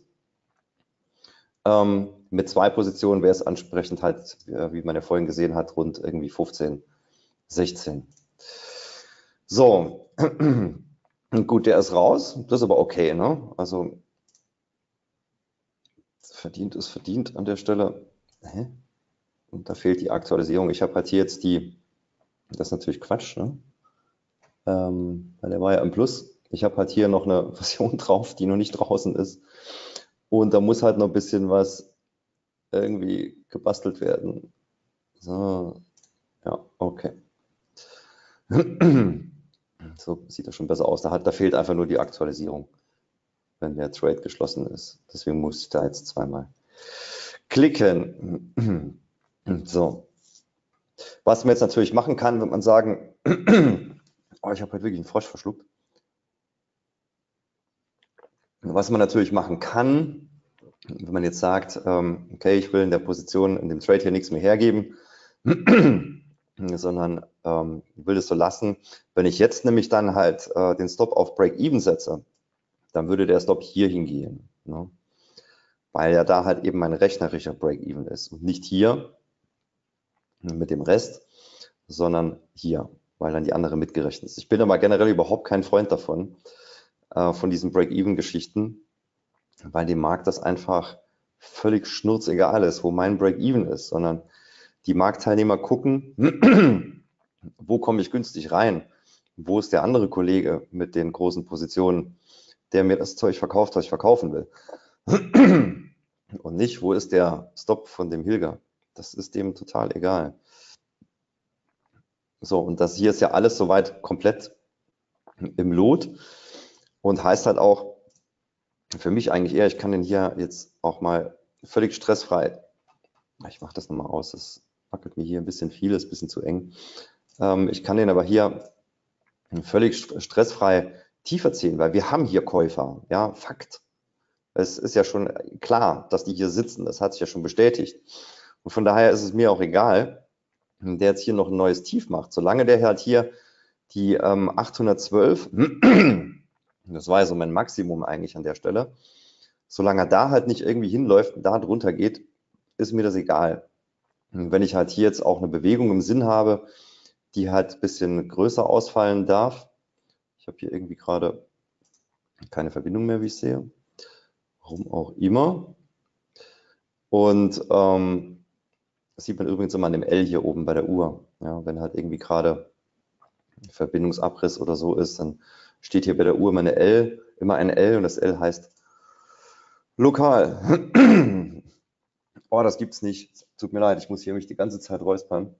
Ähm, mit zwei Positionen wäre es entsprechend halt, wie man ja vorhin gesehen hat, rund irgendwie fünfzehn, sechzehn. So, gut, der ist raus, das ist aber okay, ne? Also verdient ist verdient an der Stelle. Hä? Und da fehlt die Aktualisierung. Ich habe halt hier jetzt die, das ist natürlich Quatsch, ne? Ähm, weil der war ja im Plus. Ich habe halt hier noch eine Version drauf, die noch nicht draußen ist. Und da muss halt noch ein bisschen was irgendwie gebastelt werden. So, ja, okay. So sieht das schon besser aus. Da, hat, da fehlt einfach nur die Aktualisierung, wenn der Trade geschlossen ist. Deswegen muss ich da jetzt zweimal klicken. So. Was man jetzt natürlich machen kann, wenn man sagen, oh, ich habe halt wirklich einen Frosch verschluckt. Was man natürlich machen kann, wenn man jetzt sagt, ähm, okay, ich will in der Position, in dem Trade hier nichts mehr hergeben, sondern ähm, will es so lassen. Wenn ich jetzt nämlich dann halt äh, den Stop auf Break-Even setze, dann würde der Stop hier hingehen, ne? Weil ja da halt eben mein rechnerischer Break-Even ist und nicht hier mit dem Rest, sondern hier, weil dann die andere mitgerechnet ist. Ich bin aber generell überhaupt kein Freund davon, äh, von diesen Break-Even-Geschichten, weil dem Markt das einfach völlig schnurzegal ist, wo mein Break-Even ist, sondern die Marktteilnehmer gucken, wo komme ich günstig rein? Wo ist der andere Kollege mit den großen Positionen, der mir das Zeug verkauft, was ich verkaufen will? Und nicht, wo ist der Stop von dem Hilger? Das ist dem total egal. So, und das hier ist ja alles soweit komplett im Lot und heißt halt auch für mich eigentlich eher, ich kann den hier jetzt auch mal völlig stressfrei, ich mache das nochmal aus, das wackelt mir hier ein bisschen viel, ist ein bisschen zu eng. Ähm, ich kann den aber hier völlig stressfrei tiefer ziehen, weil wir haben hier Käufer, ja, Fakt. Es ist ja schon klar, dass die hier sitzen, das hat sich ja schon bestätigt. Und von daher ist es mir auch egal, der jetzt hier noch ein neues Tief macht. Solange der halt hier die ähm, achthundertzwölf, das war ja so mein Maximum eigentlich an der Stelle, solange er da halt nicht irgendwie hinläuft und da drunter geht, ist mir das egal. Und wenn ich halt hier jetzt auch eine Bewegung im Sinn habe, die halt ein bisschen größer ausfallen darf, ich habe hier irgendwie gerade keine Verbindung mehr, wie ich sehe, warum auch immer. Und ähm, das sieht man übrigens immer an dem L hier oben bei der Uhr. Ja, wenn halt irgendwie gerade Verbindungsabriss oder so ist, dann steht hier bei der Uhr immer eine L, immer eine L und das L heißt lokal. Oh, das gibt's nicht. Tut mir leid, ich muss hier mich die ganze Zeit räuspern.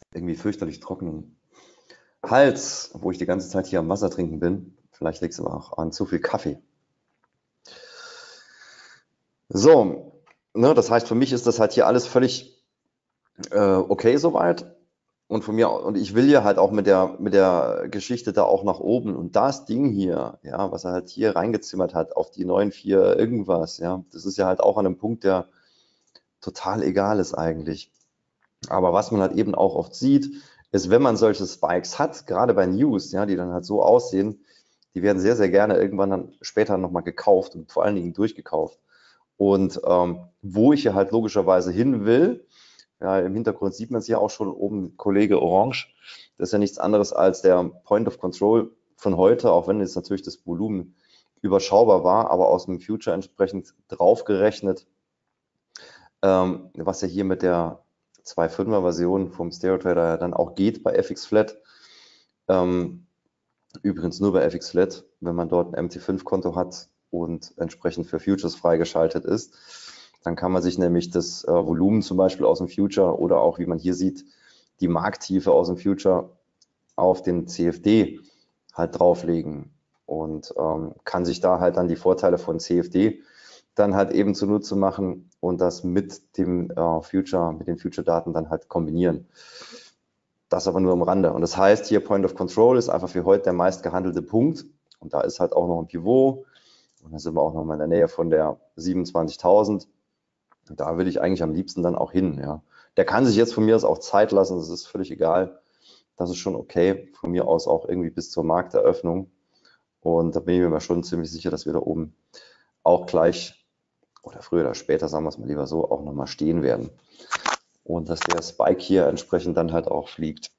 irgendwie fürchterlich trockenen Hals, wo ich die ganze Zeit hier am Wasser trinken bin. Vielleicht liegt es aber auch an zu viel Kaffee. So, ne, das heißt, für mich ist das halt hier alles völlig äh, okay soweit. Und von mir, und ich will ja halt auch mit der, mit der Geschichte da auch nach oben. Und das Ding hier, ja, was er halt hier reingezimmert hat auf die neun vier irgendwas, ja, das ist ja halt auch an einem Punkt, der total egal ist eigentlich. Aber was man halt eben auch oft sieht, ist, wenn man solche Spikes hat, gerade bei News, ja, die dann halt so aussehen, die werden sehr, sehr gerne irgendwann dann später nochmal gekauft und vor allen Dingen durchgekauft. Und ähm, wo ich ja halt logischerweise hin will, ja, im Hintergrund sieht man es ja auch schon oben, Kollege Orange, das ist ja nichts anderes als der Point of Control von heute, auch wenn jetzt natürlich das Volumen überschaubar war, aber aus dem Future entsprechend draufgerechnet, ähm, was ja hier mit der zwei Punkt fünfer Version vom Stereo Trader dann auch geht bei F X Flat. Ähm, übrigens nur bei F X Flat, wenn man dort ein M T fünf Konto hat und entsprechend für Futures freigeschaltet ist. Dann kann man sich nämlich das äh, Volumen zum Beispiel aus dem Future oder auch, wie man hier sieht, die Markttiefe aus dem Future auf den C F D halt drauflegen und ähm, kann sich da halt dann die Vorteile von C F D dann halt eben zunutze machen und das mit dem äh, Future, mit den Future-Daten dann halt kombinieren. Das aber nur am Rande. Und das heißt, hier Point of Control ist einfach für heute der meist gehandelte Punkt. Und da ist halt auch noch ein Pivot. Und da sind wir auch noch mal in der Nähe von der siebenundzwanzigtausend. Und da will ich eigentlich am liebsten dann auch hin. Ja. Der kann sich jetzt von mir aus auch Zeit lassen. Das ist völlig egal. Das ist schon okay. Von mir aus auch irgendwie bis zur Markteröffnung. Und da bin ich mir mal schon ziemlich sicher, dass wir da oben auch gleich oder früher oder später, sagen wir es mal lieber so, auch nochmal stehen werden. Und dass der Spike hier entsprechend dann halt auch fliegt.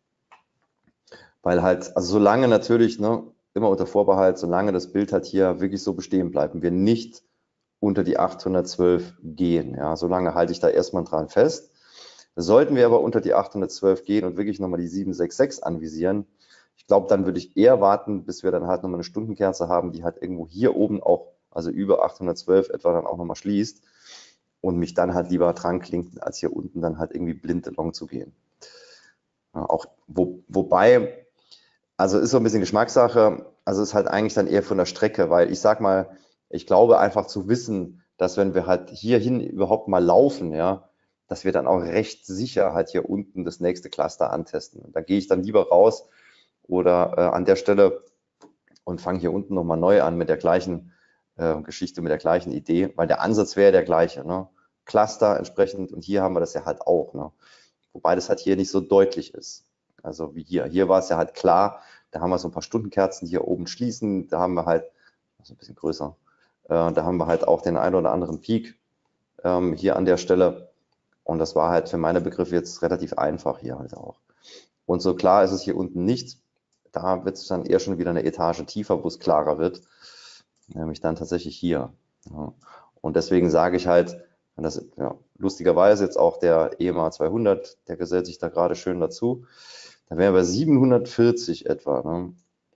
Weil halt, also solange natürlich, ne, immer unter Vorbehalt, solange das Bild halt hier wirklich so bestehen bleibt und wir nicht unter die achthundertzwölf gehen, ja, solange halte ich da erstmal dran fest. Sollten wir aber unter die achthundertzwölf gehen und wirklich nochmal die sieben sechs sechs anvisieren, ich glaube, dann würde ich eher warten, bis wir dann halt nochmal eine Stundenkerze haben, die halt irgendwo hier oben auch, also über achthundertzwölf etwa dann auch nochmal schließt und mich dann halt lieber dran klinken, als hier unten dann halt irgendwie blind along zu gehen. Ja, auch, wo, wobei, also ist so ein bisschen Geschmackssache, also ist halt eigentlich dann eher von der Strecke, weil ich sag mal, ich glaube einfach zu wissen, dass wenn wir halt hierhin überhaupt mal laufen, ja, dass wir dann auch recht sicher halt hier unten das nächste Cluster antesten. Und da gehe ich dann lieber raus oder äh, an der Stelle und fange hier unten nochmal neu an mit der gleichen äh, Geschichte, mit der gleichen Idee, weil der Ansatz wäre der gleiche, ne? Cluster entsprechend, und hier haben wir das ja halt auch, ne? Wobei das halt hier nicht so deutlich ist. Also wie hier. Hier war es ja halt klar, da haben wir so ein paar Stundenkerzen, die hier oben schließen, da haben wir halt, das ist ein bisschen größer, äh, da haben wir halt auch den einen oder anderen Peak ähm, hier an der Stelle. Und das war halt für meine Begriffe jetzt relativ einfach hier halt auch. Und so klar ist es hier unten nicht. Da wird es dann eher schon wieder eine Etage tiefer, wo es klarer wird. Nämlich dann tatsächlich hier. Ja. Und deswegen sage ich halt, das, ja, lustigerweise jetzt auch der E M A zweihundert, der gesellt sich da gerade schön dazu. Da wären wir siebenhundertvierzig etwa. Ne?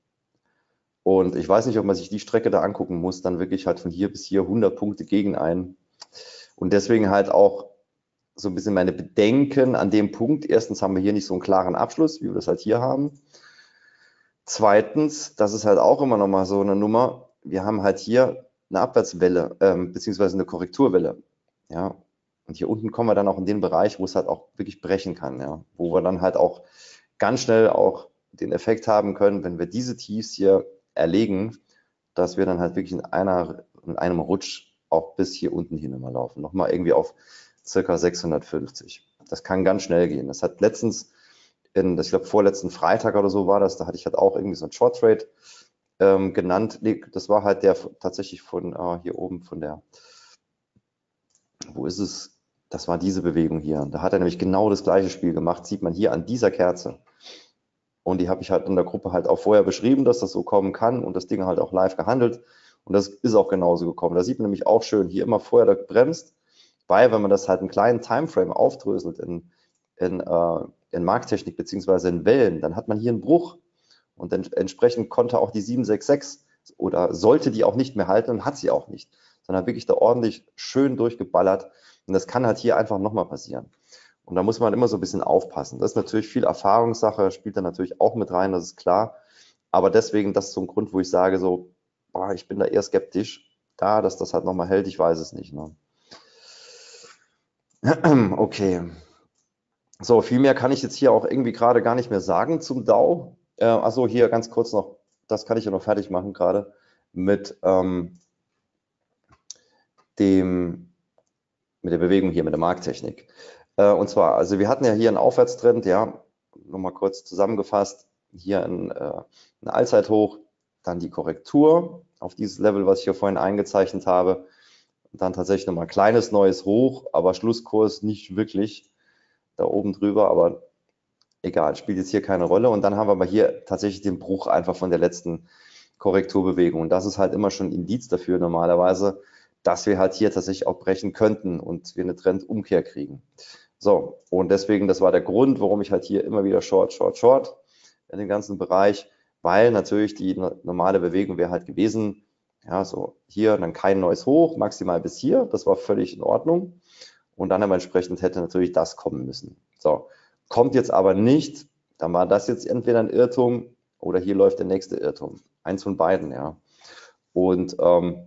Und ich weiß nicht, ob man sich die Strecke da angucken muss, dann wirklich halt von hier bis hier hundert Punkte gegen einen. Und deswegen halt auch so ein bisschen meine Bedenken an dem Punkt. Erstens haben wir hier nicht so einen klaren Abschluss, wie wir das halt hier haben. Zweitens, das ist halt auch immer noch mal so eine Nummer. Wir haben halt hier eine Abwärtswelle, ähm, beziehungsweise eine Korrekturwelle. Ja, und hier unten kommen wir dann auch in den Bereich, wo es halt auch wirklich brechen kann, ja, wo wir dann halt auch ganz schnell auch den Effekt haben können, wenn wir diese Tiefs hier erlegen, dass wir dann halt wirklich in, einer, in einem Rutsch auch bis hier unten hin immer laufen. Nochmal irgendwie auf circa sechshundertfünfzig. Das kann ganz schnell gehen. Das hat letztens, in, ich glaube vorletzten Freitag oder so war das, da hatte ich halt auch irgendwie so ein Short Trade ähm, genannt. Das war halt der tatsächlich von äh, hier oben von der, wo ist es? Das war diese Bewegung hier. Da hat er nämlich genau das gleiche Spiel gemacht, sieht man hier an dieser Kerze. Und die habe ich halt in der Gruppe halt auch vorher beschrieben, dass das so kommen kann und das Ding halt auch live gehandelt. Und das ist auch genauso gekommen. Da sieht man nämlich auch schön, hier immer vorher gebremst, weil wenn man das halt einen kleinen Timeframe aufdröselt in, in, äh, in Markttechnik beziehungsweise in Wellen, dann hat man hier einen Bruch. Und ent entsprechend konnte auch die sieben sechs sechs oder sollte die auch nicht mehr halten und hat sie auch nicht, sondern wirklich da ordentlich schön durchgeballert. Und das kann halt hier einfach nochmal passieren. Und da muss man immer so ein bisschen aufpassen. Das ist natürlich viel Erfahrungssache, spielt da natürlich auch mit rein, das ist klar. Aber deswegen, das ist so ein Grund, wo ich sage so, boah, ich bin da eher skeptisch. Da, dass das halt nochmal hält, ich weiß es nicht. Ne? Okay. So, viel mehr kann ich jetzt hier auch irgendwie gerade gar nicht mehr sagen zum D A O. Äh, also hier ganz kurz noch, das kann ich ja noch fertig machen gerade mit ähm, dem, mit der Bewegung hier, mit der Markttechnik. Äh, und zwar, also wir hatten ja hier einen Aufwärtstrend, ja, nochmal kurz zusammengefasst, hier ein, äh, ein Allzeithoch, dann die Korrektur auf dieses Level, was ich hier vorhin eingezeichnet habe, dann tatsächlich nochmal ein kleines neues Hoch, aber Schlusskurs nicht wirklich da oben drüber, aber egal, spielt jetzt hier keine Rolle. Und dann haben wir aber hier tatsächlich den Bruch einfach von der letzten Korrekturbewegung. Und das ist halt immer schon ein Indiz dafür normalerweise, dass wir halt hier tatsächlich auch brechen könnten und wir eine Trendumkehr kriegen. So, und deswegen, das war der Grund, warum ich halt hier immer wieder Short, Short, Short in dem ganzen Bereich, weil natürlich die normale Bewegung wäre halt gewesen, ja, so hier dann kein neues Hoch, maximal bis hier, das war völlig in Ordnung. Und dann aber entsprechend hätte natürlich das kommen müssen. So, kommt jetzt aber nicht, dann war das jetzt entweder ein Irrtum oder hier läuft der nächste Irrtum. Eins von beiden, ja. Und ähm,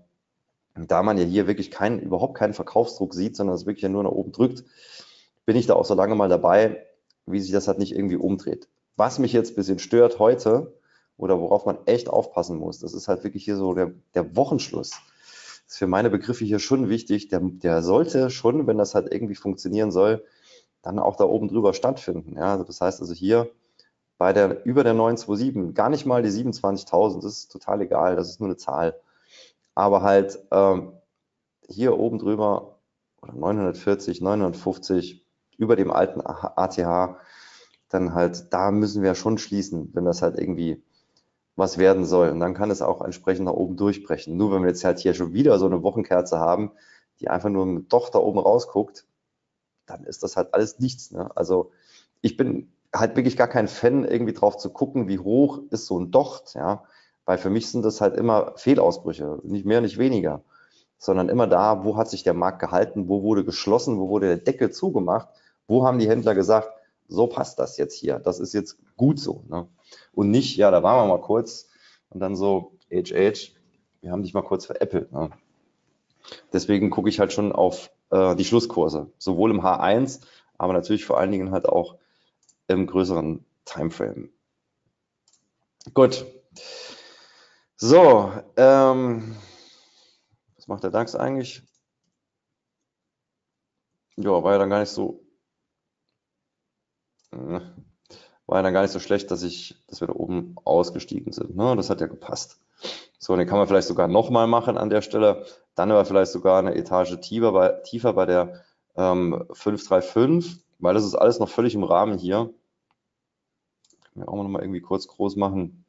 da man ja hier wirklich keinen, überhaupt keinen Verkaufsdruck sieht, sondern es wirklich ja nur nach oben drückt, bin ich da auch so lange mal dabei, wie sich das halt nicht irgendwie umdreht. Was mich jetzt ein bisschen stört heute oder worauf man echt aufpassen muss, das ist halt wirklich hier so der, der Wochenschluss. Das ist für meine Begriffe hier schon wichtig. Der, der sollte schon, wenn das halt irgendwie funktionieren soll, dann auch da oben drüber stattfinden. Ja, also das heißt also hier bei der über der neun zwei sieben, gar nicht mal die siebenundzwanzigtausend, das ist total egal, das ist nur eine Zahl. Aber halt ähm, hier oben drüber oder neunhundertvierzig, neunhundertfünfzig über dem alten A T H, dann halt, da müssen wir schon schließen, wenn das halt irgendwie was werden soll. Und dann kann es auch entsprechend nach oben durchbrechen. Nur wenn wir jetzt halt hier schon wieder so eine Wochenkerze haben, die einfach nur mit doch da oben rausguckt, dann ist das halt alles nichts. Ne? Also ich bin halt wirklich gar kein Fan, irgendwie drauf zu gucken, wie hoch ist so ein Docht, ja, weil für mich sind das halt immer Fehlausbrüche, nicht mehr, nicht weniger, sondern immer da, wo hat sich der Markt gehalten, wo wurde geschlossen, wo wurde der Deckel zugemacht, wo haben die Händler gesagt, so passt das jetzt hier, das ist jetzt gut so. Ne? Und nicht, ja, da waren wir mal kurz und dann so, H H, wir haben dich mal kurz veräppelt. Ne? Deswegen gucke ich halt schon auf äh, die Schlusskurse, sowohl im H eins, aber natürlich vor allen Dingen halt auch im größeren Timeframe. Gut. So, ähm, was macht der DAX eigentlich? Ja, war ja dann gar nicht so, äh, war ja dann gar nicht so schlecht, dass ich, dass wir da oben ausgestiegen sind. Ne? Das hat ja gepasst. So, den kann man vielleicht sogar nochmal machen an der Stelle. Dann aber vielleicht sogar eine Etage tiefer bei, tiefer bei der ähm, fünf drei fünf, weil das ist alles noch völlig im Rahmen hier. Können wir auch noch mal irgendwie kurz groß machen.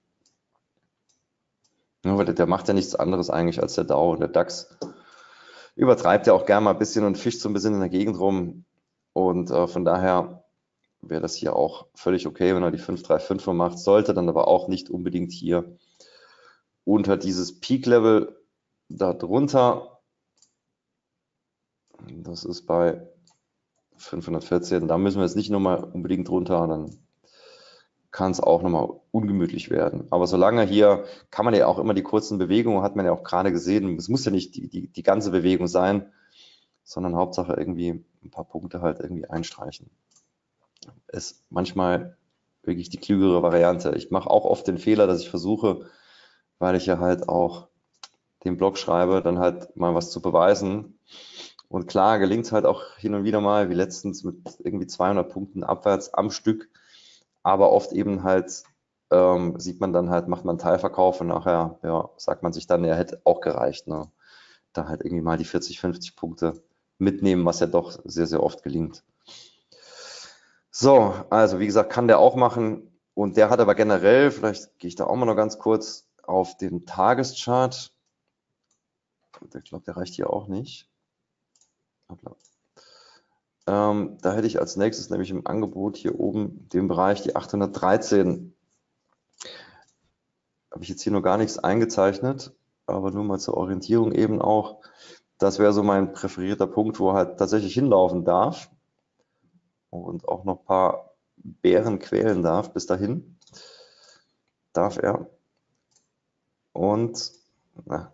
Ja, weil der, der macht ja nichts anderes eigentlich als der D A O. Der DAX übertreibt ja auch gerne mal ein bisschen und fischt so ein bisschen in der Gegend rum. Und äh, von daher wäre das hier auch völlig okay, wenn er die fünf drei fünf macht. Sollte dann aber auch nicht unbedingt hier unter dieses Peak-Level da drunter. Das ist bei fünfhundertvierzehn. Da müssen wir jetzt nicht nochmal unbedingt drunter, dann kann es auch nochmal ungemütlich werden. Aber solange hier, kann man ja auch immer die kurzen Bewegungen, hat man ja auch gerade gesehen, es muss ja nicht die, die, die ganze Bewegung sein, sondern Hauptsache irgendwie ein paar Punkte halt irgendwie einstreichen. Ist manchmal wirklich die klügere Variante. Ich mache auch oft den Fehler, dass ich versuche, weil ich ja halt auch den Blog schreibe, dann halt mal was zu beweisen. Und klar, gelingt es halt auch hin und wieder mal, wie letztens mit irgendwie zweihundert Punkten abwärts am Stück. Aber oft eben halt ähm, sieht man dann halt, macht man einen Teilverkauf und nachher ja, sagt man sich dann, er hätte auch gereicht. Ne? Da halt irgendwie mal die vierzig, fünfzig Punkte mitnehmen, was ja doch sehr, sehr oft gelingt. So, also wie gesagt, kann der auch machen. Und der hat aber generell, vielleicht gehe ich da auch mal noch ganz kurz auf den Tageschart. Ich glaube, der reicht hier auch nicht. Ähm, da hätte ich als nächstes nämlich im Angebot hier oben den Bereich, die achthundertdreizehn. Habe ich jetzt hier noch gar nichts eingezeichnet, aber nur mal zur Orientierung eben auch. Das wäre so mein präferierter Punkt, wo er halt tatsächlich hinlaufen darf. und auch noch ein paar Bären quälen darf bis dahin. Darf er. Und na,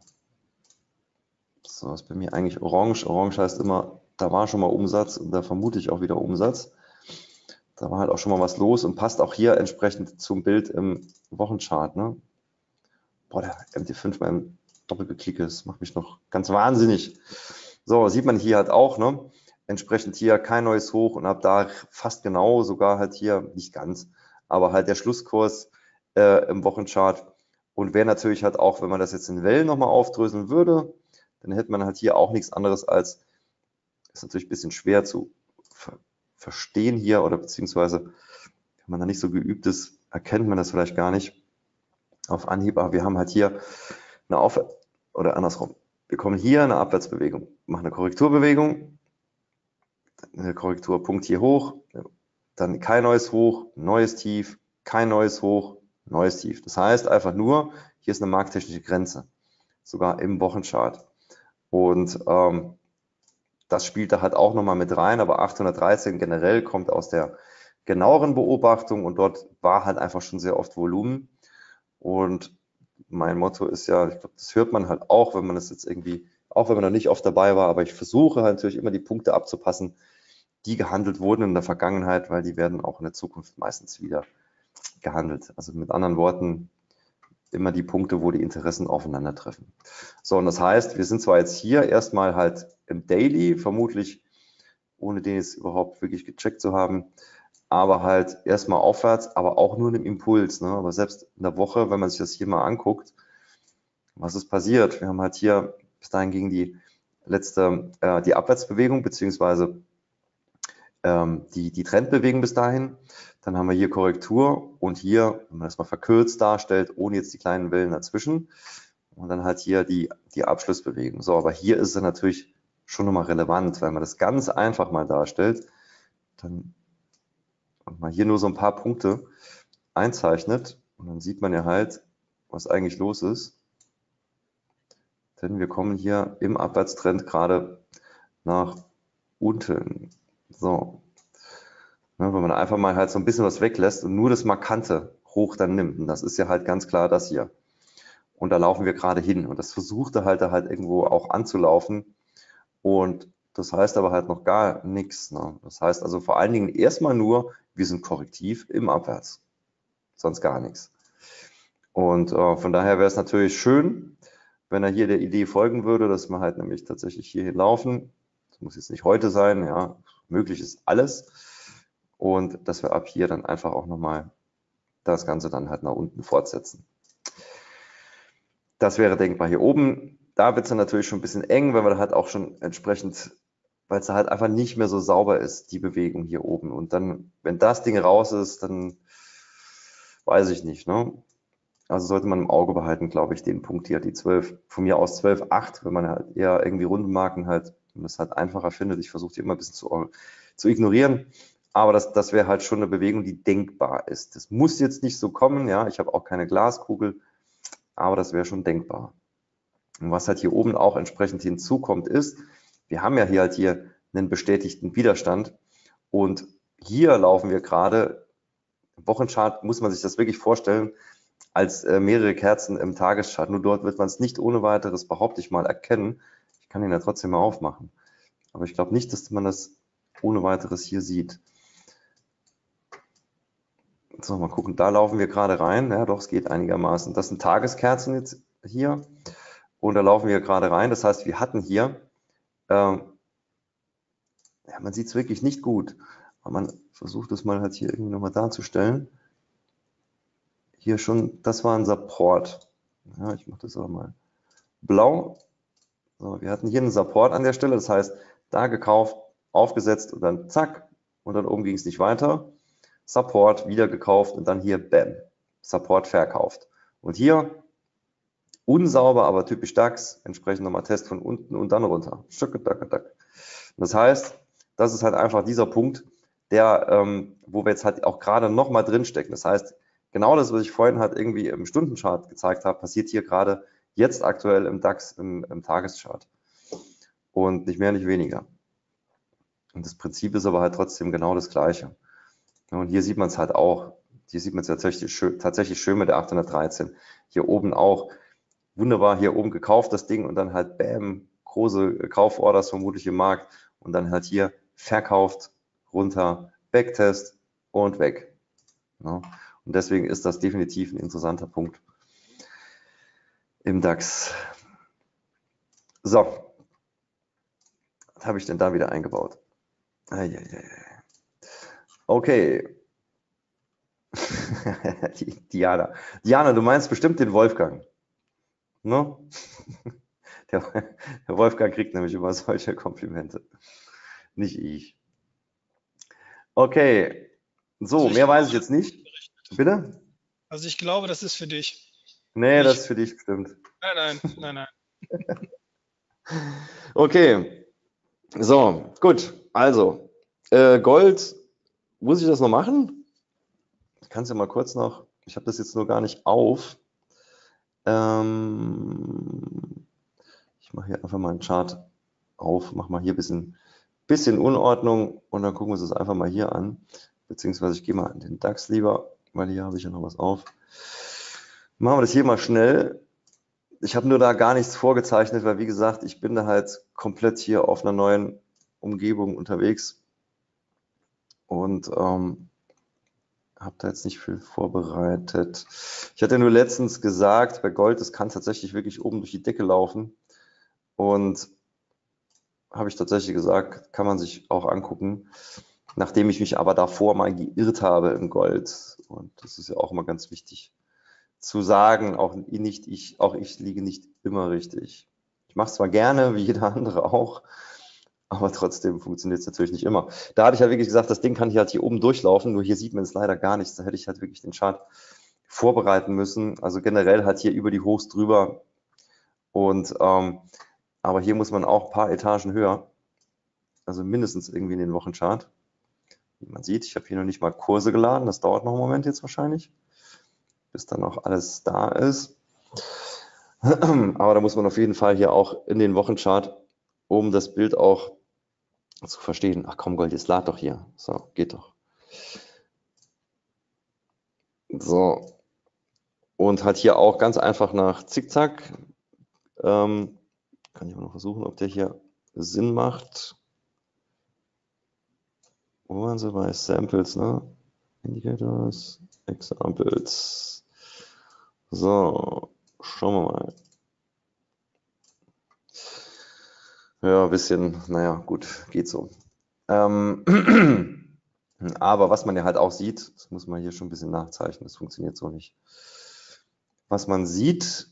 so ist bei mir eigentlich orange. Orange heißt immer, da war schon mal Umsatz und da vermute ich auch wieder Umsatz. Da war halt auch schon mal was los und passt auch hier entsprechend zum Bild im Wochenchart. Ne? Boah, der M T fünf beim Doppelgeklicke, das macht mich noch ganz wahnsinnig. So, sieht man hier halt auch, ne? Entsprechend hier kein neues Hoch und ab da fast genau, sogar halt hier, nicht ganz, aber halt der Schlusskurs äh, im Wochenchart. Und wäre natürlich halt auch, wenn man das jetzt in Wellen nochmal aufdröseln würde, dann hätte man halt hier auch nichts anderes als, ist natürlich ein bisschen schwer zu ver verstehen hier oder beziehungsweise, wenn man da nicht so geübt ist, erkennt man das vielleicht gar nicht auf Anhieb, aber wir haben halt hier eine Auf- oder andersrum. Wir kommen hier eine Abwärtsbewegung, machen eine Korrekturbewegung, eine Korrekturpunkt hier hoch, dann kein neues Hoch, neues Tief, kein neues Hoch, neues Tief. Das heißt einfach nur, hier ist eine markttechnische Grenze, sogar im Wochenchart. Und ähm, das spielt da halt auch nochmal mit rein, aber achthundertdreizehn generell kommt aus der genaueren Beobachtung und dort war halt einfach schon sehr oft Volumen. Und mein Motto ist ja, ich glaube, das hört man halt auch, wenn man das jetzt irgendwie, auch wenn man noch nicht oft dabei war, aber ich versuche halt natürlich immer die Punkte abzupassen, die gehandelt wurden in der Vergangenheit, weil die werden auch in der Zukunft meistens wieder gehandelt. Also mit anderen Worten, immer die Punkte, wo die Interessen aufeinandertreffen. So, und das heißt, wir sind zwar jetzt hier erstmal halt im Daily, vermutlich ohne den jetzt überhaupt wirklich gecheckt zu haben, aber halt erstmal aufwärts, aber auch nur im Impuls. Ne? Aber selbst in der Woche, wenn man sich das hier mal anguckt, was ist passiert? Wir haben halt hier bis dahin gegen die letzte, äh, die Abwärtsbewegung, beziehungsweise ähm, die, die Trendbewegung bis dahin. Dann haben wir hier Korrektur und hier, wenn man das mal verkürzt darstellt, ohne jetzt die kleinen Wellen dazwischen. Und dann halt hier die, die Abschlussbewegung. So, aber hier ist es natürlich schon nochmal relevant, weil man das ganz einfach mal darstellt. Dann und mal hier nur so ein paar Punkte einzeichnet und dann sieht man ja halt, was eigentlich los ist. Denn wir kommen hier im Abwärtstrend gerade nach unten. So. Ne, wenn man einfach mal halt so ein bisschen was weglässt und nur das Markante hoch dann nimmt. Und das ist ja halt ganz klar das hier. Und da laufen wir gerade hin. Und das versuchte halt da halt irgendwo auch anzulaufen. Und das heißt aber halt noch gar nichts. Ne? Das heißt also vor allen Dingen erstmal nur, wir sind korrektiv im Abwärts. Sonst gar nichts. Und äh, von daher wäre es natürlich schön, wenn er hier der Idee folgen würde, dass wir halt nämlich tatsächlich hierhin laufen. Das muss jetzt nicht heute sein, ja, möglich ist alles. Und dass wir ab hier dann einfach auch nochmal das Ganze dann halt nach unten fortsetzen. Das wäre denkbar hier oben. Da wird es dann natürlich schon ein bisschen eng, weil wir da halt auch schon entsprechend, weil es da halt einfach nicht mehr so sauber ist, die Bewegung hier oben. Und dann, wenn das Ding raus ist, dann weiß ich nicht, ne? Also sollte man im Auge behalten, glaube ich, den Punkt hier, die zwölf, von mir aus zwölf Komma acht, wenn man halt eher irgendwie Rundenmarken halt, wenn man das halt einfacher findet. Ich versuche die immer ein bisschen zu, zu ignorieren. Aber das, das wäre halt schon eine Bewegung, die denkbar ist. Das muss jetzt nicht so kommen, ja. Ich habe auch keine Glaskugel, aber das wäre schon denkbar. Und was halt hier oben auch entsprechend hinzukommt, ist, wir haben ja hier halt hier einen bestätigten Widerstand und hier laufen wir gerade, im Wochenchart muss man sich das wirklich vorstellen, als äh, mehrere Kerzen im Tageschart. Nur dort wird man es nicht ohne weiteres, behaupte ich mal, erkennen. Ich kann ihn ja trotzdem mal aufmachen. Aber ich glaube nicht, dass man das ohne weiteres hier sieht. So, mal gucken, da laufen wir gerade rein. Ja, doch, es geht einigermaßen. Das sind Tageskerzen jetzt hier. Und da laufen wir gerade rein. Das heißt, wir hatten hier, ähm, ja, man sieht es wirklich nicht gut. Aber man versucht es mal halt hier irgendwie nochmal darzustellen. Hier schon, das war ein Support. Ja, ich mache das auch mal blau. So, wir hatten hier einen Support an der Stelle, das heißt, da gekauft, aufgesetzt und dann zack, und dann oben ging es nicht weiter. Support, wieder gekauft und dann hier bam, Support verkauft. Und hier unsauber, aber typisch DAX, entsprechend nochmal Test von unten und dann runter. Das heißt, das ist halt einfach dieser Punkt, der, ähm, wo wir jetzt halt auch gerade nochmal drinstecken. Das heißt, genau das, was ich vorhin halt irgendwie im Stundenchart gezeigt habe, passiert hier gerade jetzt aktuell im DAX, im, im Tageschart. Und nicht mehr, nicht weniger. Und das Prinzip ist aber halt trotzdem genau das Gleiche. Und hier sieht man es halt auch. Hier sieht man es tatsächlich schön, tatsächlich schön mit der achthundertdreizehn. Hier oben auch wunderbar, hier oben gekauft das Ding und dann halt bam, große Kauforders vermutlich im Markt und dann halt hier verkauft, runter, Backtest und weg. Ja. Und deswegen ist das definitiv ein interessanter Punkt im DAX. So, was habe ich denn da wieder eingebaut? Okay. Diana. Diana, du meinst bestimmt den Wolfgang. Ne? Der, der Wolfgang kriegt nämlich immer solche Komplimente. Nicht ich. Okay. So, also mehr glaube, weiß ich jetzt nicht. Bitte? Also ich glaube, das ist für dich. Nee, ich, das ist für dich bestimmt. Nein, nein, nein, nein. Okay. So, gut. Also, äh, Gold, muss ich das noch machen? Ich kann es ja mal kurz noch, ich habe das jetzt nur gar nicht auf. Ähm, ich mache hier einfach mal einen Chart auf, mache mal hier ein bisschen, bisschen Unordnung und dann gucken wir uns das einfach mal hier an. Beziehungsweise ich gehe mal in den DAX lieber, weil hier habe ich ja noch was auf. Machen wir das hier mal schnell. Ich habe nur da gar nichts vorgezeichnet, weil wie gesagt, ich bin da halt komplett hier auf einer neuen Umgebung unterwegs und ähm, habe da jetzt nicht viel vorbereitet. Ich hatte nur letztens gesagt, bei Gold, das kann tatsächlich wirklich oben durch die Decke laufen und habe ich tatsächlich gesagt, kann man sich auch angucken, nachdem ich mich aber davor mal geirrt habe im Gold. Und das ist ja auch immer ganz wichtig zu sagen, auch nicht ich, auch ich liege nicht immer richtig. Ich mache es zwar gerne, wie jeder andere auch, aber trotzdem funktioniert es natürlich nicht immer. Da hatte ich ja wirklich gesagt, das Ding kann hier halt hier oben durchlaufen, nur hier sieht man es leider gar nicht. Da hätte ich halt wirklich den Chart vorbereiten müssen. Also generell halt hier über die Hochs drüber. Und ähm, aber hier muss man auch ein paar Etagen höher. Also mindestens irgendwie in den Wochenchart. Wie man sieht, ich habe hier noch nicht mal Kurse geladen. Das dauert noch einen Moment jetzt wahrscheinlich, bis dann auch alles da ist. Aber da muss man auf jeden Fall hier auch in den Wochenchart, um das Bild auch zu verstehen. Ach komm, Gold, jetzt lad doch hier. So, geht doch. So. Und halt hier auch ganz einfach nach Zickzack. Ähm, kann ich mal noch versuchen, ob der hier Sinn macht. Wo waren sie bei Samples, ne? Indicators, Examples. So, schauen wir mal. Ja, ein bisschen, naja, gut, geht so. Ähm, aber was man ja halt auch sieht, das muss man hier schon ein bisschen nachzeichnen, das funktioniert so nicht. Was man sieht,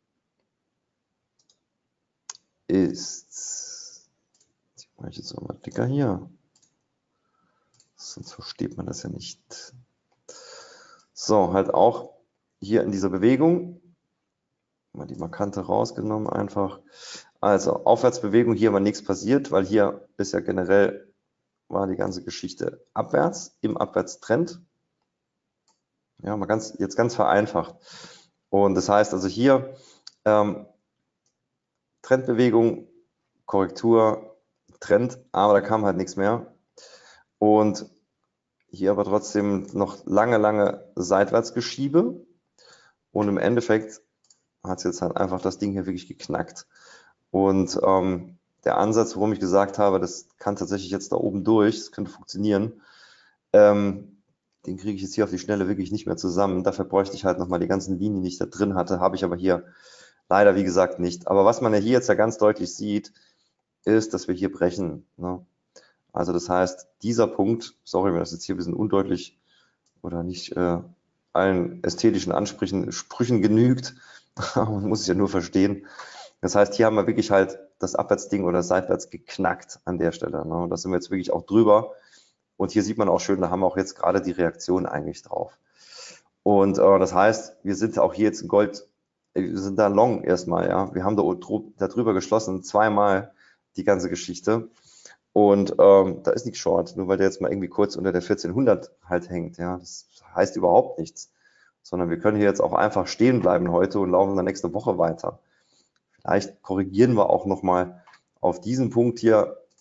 ist, ich mache ich jetzt nochmal dicker hier, sonst versteht man das ja nicht. So, halt auch hier in dieser Bewegung, mal die Markante rausgenommen einfach. Also Aufwärtsbewegung, hier war nichts passiert, weil hier ist ja generell, war die ganze Geschichte abwärts, im Abwärtstrend. Ja, mal ganz, jetzt ganz vereinfacht. Und das heißt also hier ähm, Trendbewegung, Korrektur, Trend, aber da kam halt nichts mehr. Und hier aber trotzdem noch lange, lange Seitwärtsgeschiebe. Und im Endeffekt hat es jetzt halt einfach das Ding hier wirklich geknackt. Und ähm, der Ansatz, warum ich gesagt habe, das kann tatsächlich jetzt da oben durch, das könnte funktionieren, ähm, den kriege ich jetzt hier auf die Schnelle wirklich nicht mehr zusammen. Dafür bräuchte ich halt nochmal die ganzen Linien, die ich da drin hatte, habe ich aber hier leider, wie gesagt, nicht. Aber was man ja hier jetzt ja ganz deutlich sieht, ist, dass wir hier brechen. Ne? Also das heißt, dieser Punkt, sorry, wenn das jetzt hier ein bisschen undeutlich oder nicht äh, allen ästhetischen Ansprüchen Sprüchen genügt, man muss es ja nur verstehen. Das heißt, hier haben wir wirklich halt das Abwärtsding oder seitwärts geknackt an der Stelle. Ne? Und da sind wir jetzt wirklich auch drüber. Und hier sieht man auch schön, da haben wir auch jetzt gerade die Reaktion eigentlich drauf. Und äh, das heißt, wir sind auch hier jetzt in Gold, wir sind da long erstmal, ja. Wir haben da, da drüber geschlossen, zweimal die ganze Geschichte. Und ähm, da ist nichts short, nur weil der jetzt mal irgendwie kurz unter der vierzehnhundert halt hängt. Ja, das heißt überhaupt nichts. Sondern wir können hier jetzt auch einfach stehen bleiben heute und laufen dann nächste Woche weiter. Vielleicht korrigieren wir auch nochmal auf diesen Punkt hier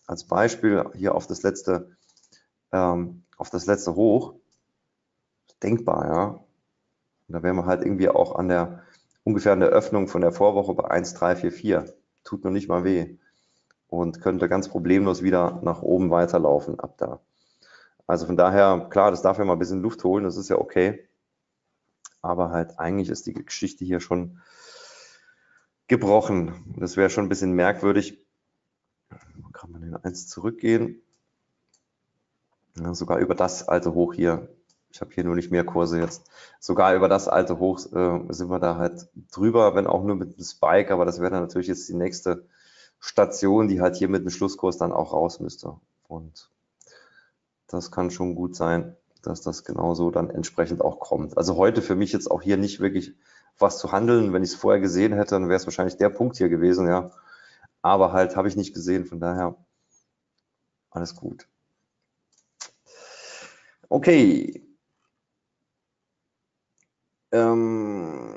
als Beispiel hier auf das letzte, ähm, auf das letzte Hoch, denkbar, ja. Und da wären wir halt irgendwie auch an der, ungefähr an der Öffnung von der Vorwoche bei eins Komma drei vier vier. Tut noch nicht mal weh. Und könnte ganz problemlos wieder nach oben weiterlaufen ab da. Also von daher, klar, das darf ja mal ein bisschen Luft holen, das ist ja okay. Aber halt eigentlich ist die Geschichte hier schon gebrochen. Das wäre schon ein bisschen merkwürdig. Kann man den eins zurückgehen? Ja, sogar über das alte Hoch hier. Ich habe hier nur nicht mehr Kurse jetzt. Sogar über das alte Hoch äh, sind wir da halt drüber, wenn auch nur mit einem Spike. Aber das wäre dann natürlich jetzt die nächste Station, die halt hier mit dem Schlusskurs dann auch raus müsste. Und das kann schon gut sein, dass das genauso dann entsprechend auch kommt. Also heute für mich jetzt auch hier nicht wirklich was zu handeln. Wenn ich es vorher gesehen hätte, dann wäre es wahrscheinlich der Punkt hier gewesen, ja. Aber halt habe ich nicht gesehen, von daher alles gut. Okay. Ähm,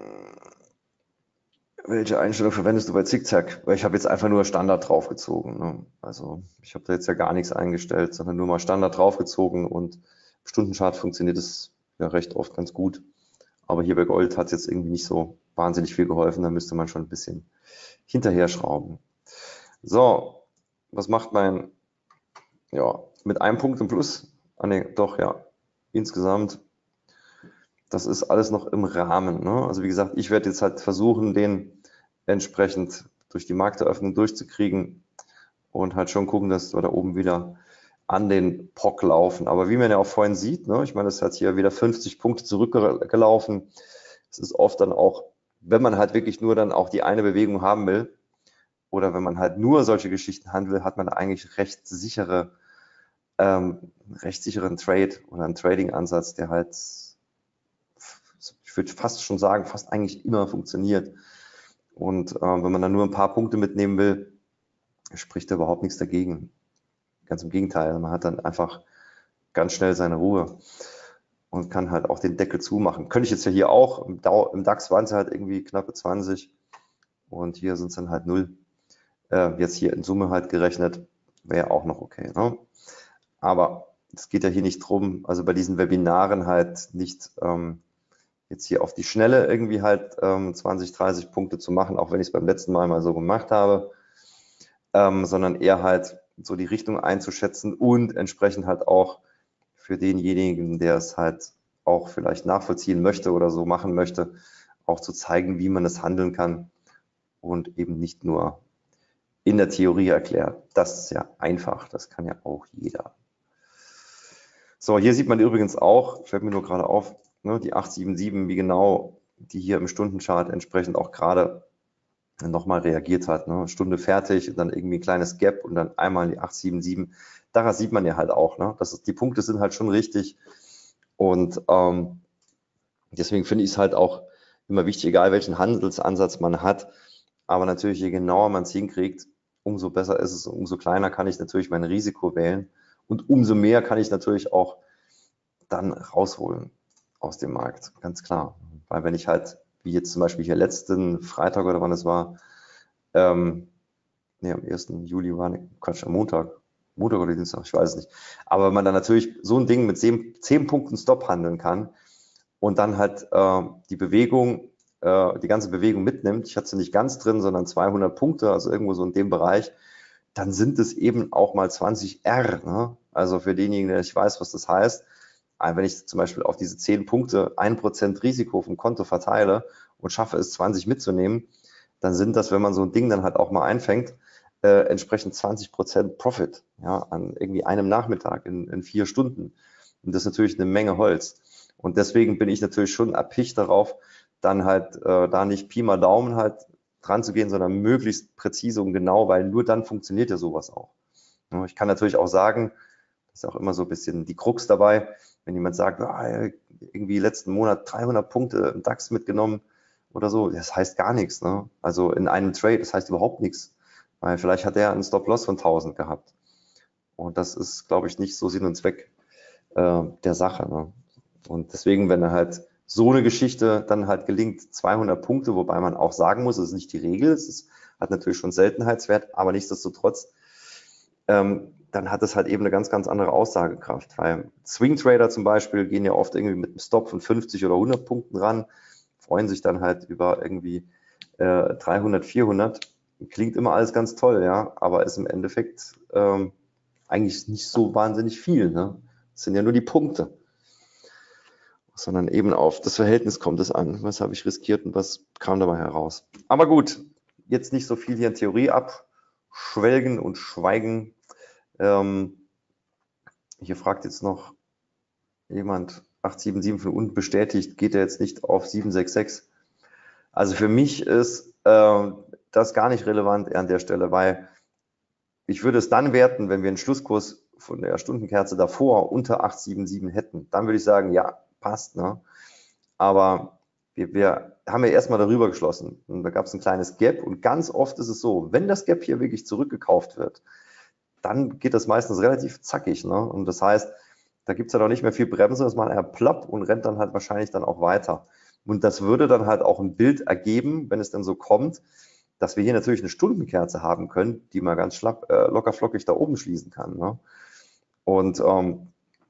welche Einstellung verwendest du bei Zickzack? Weil ich habe jetzt einfach nur Standard draufgezogen. Ne? Also ich habe da jetzt ja gar nichts eingestellt, sondern nur mal Standard draufgezogen und im Stundenchart funktioniert es ja recht oft ganz gut. Aber hier bei Gold hat es jetzt irgendwie nicht so wahnsinnig viel geholfen. Da müsste man schon ein bisschen hinterher schrauben. So, was macht mein, ja, mit einem Punkt im Plus? Ah ne, doch, ja, insgesamt. Das ist alles noch im Rahmen. Ne? Also wie gesagt, ich werde jetzt halt versuchen, den entsprechend durch die Markteröffnung durchzukriegen und halt schon gucken, dass wir da oben wieder an den P O C laufen. Aber wie man ja auch vorhin sieht, ne, ich meine, es hat hier wieder fünfzig Punkte zurückgelaufen. Es ist oft dann auch, wenn man halt wirklich nur dann auch die eine Bewegung haben will oder wenn man halt nur solche Geschichten handeln will, hat man eigentlich recht sichere, ähm, recht sicheren Trade oder einen Trading-Ansatz, der halt, ich würde fast schon sagen, fast eigentlich immer funktioniert. Und äh, wenn man dann nur ein paar Punkte mitnehmen will, spricht da überhaupt nichts dagegen. Ganz im Gegenteil, man hat dann einfach ganz schnell seine Ruhe und kann halt auch den Deckel zumachen. Könnte ich jetzt ja hier auch, im, im DAX waren es halt irgendwie knappe zwanzig und hier sind es dann halt null. Äh, jetzt hier in Summe halt gerechnet, wäre auch noch okay. Ne? Aber es geht ja hier nicht drum, also bei diesen Webinaren halt nicht ähm, jetzt hier auf die Schnelle irgendwie halt ähm, zwanzig, dreißig Punkte zu machen, auch wenn ich es beim letzten Mal mal so gemacht habe, ähm, sondern eher halt so die Richtung einzuschätzen und entsprechend halt auch für denjenigen, der es halt auch vielleicht nachvollziehen möchte oder so machen möchte, auch zu zeigen, wie man es handeln kann und eben nicht nur in der Theorie erklärt. Das ist ja einfach, das kann ja auch jeder. So, hier sieht man übrigens auch, fällt mir nur gerade auf, ne, die acht sieben sieben, wie genau die hier im Stundenchart entsprechend auch gerade nochmal reagiert hat. Ne? Stunde fertig und dann irgendwie ein kleines Gap und dann einmal in die acht sieben sieben. Daran sieht man ja halt auch, ne? Das ist, die Punkte sind halt schon richtig. Und ähm, deswegen finde ich es halt auch immer wichtig, egal welchen Handelsansatz man hat. Aber natürlich, je genauer man es hinkriegt, umso besser ist es, umso kleiner kann ich natürlich mein Risiko wählen. Und umso mehr kann ich natürlich auch dann rausholen aus dem Markt, ganz klar. Weil wenn ich halt, wie jetzt zum Beispiel hier letzten Freitag oder wann es war, ähm, nee, am ersten Juli war, ne, Quatsch, am Montag, Montag oder Dienstag, ich weiß es nicht. Aber wenn man dann natürlich so ein Ding mit zehn, zehn Punkten Stop handeln kann und dann halt äh, die Bewegung, äh, die ganze Bewegung mitnimmt, ich hatte sie nicht ganz drin, sondern zweihundert Punkte, also irgendwo so in dem Bereich, dann sind es eben auch mal zwanzig R. Ne? Also für denjenigen, der nicht weiß, was das heißt, wenn ich zum Beispiel auf diese zehn Punkte ein Prozent Risiko vom Konto verteile und schaffe es, zwanzig mitzunehmen, dann sind das, wenn man so ein Ding dann halt auch mal einfängt, äh, entsprechend zwanzig Prozent Profit, ja, an irgendwie einem Nachmittag in, in vier Stunden. Und das ist natürlich eine Menge Holz. Und deswegen bin ich natürlich schon erpicht darauf, dann halt äh, da nicht Pi mal Daumen halt dran zu gehen, sondern möglichst präzise und genau, weil nur dann funktioniert ja sowas auch. Ja, ich kann natürlich auch sagen, das ist auch immer so ein bisschen die Krux dabei, wenn jemand sagt, ah, irgendwie letzten Monat dreihundert Punkte im DAX mitgenommen oder so, das heißt gar nichts. Ne? Also in einem Trade, das heißt überhaupt nichts, weil vielleicht hat er einen Stop-Loss von tausend gehabt. Und das ist, glaube ich, nicht so Sinn und Zweck äh, der Sache. Ne? Und deswegen, wenn er halt so eine Geschichte dann halt gelingt, zweihundert Punkte, wobei man auch sagen muss, es ist nicht die Regel, es ist, hat natürlich schon Seltenheitswert, aber nichtsdestotrotz ähm, dann hat es halt eben eine ganz, ganz andere Aussagekraft. Weil Swing Trader zum Beispiel gehen ja oft irgendwie mit einem Stop von fünfzig oder hundert Punkten ran, freuen sich dann halt über irgendwie äh, dreihundert, vierhundert. Klingt immer alles ganz toll, ja, aber ist im Endeffekt ähm, eigentlich nicht so wahnsinnig viel. Ne? Das sind ja nur die Punkte. Sondern eben auf das Verhältnis kommt es an. Was habe ich riskiert und was kam dabei heraus? Aber gut, jetzt nicht so viel hier in Theorie abschwelgen und schweigen. Ähm, hier fragt jetzt noch jemand, acht sieben sieben von unten bestätigt, geht er jetzt nicht auf sieben sechs sechs? Also für mich ist äh, das gar nicht relevant an der Stelle, weil ich würde es dann werten, wenn wir einen Schlusskurs von der Stundenkerze davor unter acht sieben sieben hätten. Dann würde ich sagen, ja, passt. Ne? Aber wir, wir haben ja erstmal darüber geschlossen und da gab es ein kleines Gap und ganz oft ist es so, wenn das Gap hier wirklich zurückgekauft wird, dann geht das meistens relativ zackig. Ne? Und das heißt, da gibt es ja noch nicht mehr viel Bremse, das macht er plopp und rennt dann halt wahrscheinlich dann auch weiter. Und das würde dann halt auch ein Bild ergeben, wenn es dann so kommt, dass wir hier natürlich eine Stundenkerze haben können, die mal ganz schlapp, äh, locker flockig da oben schließen kann. Ne? Und ähm,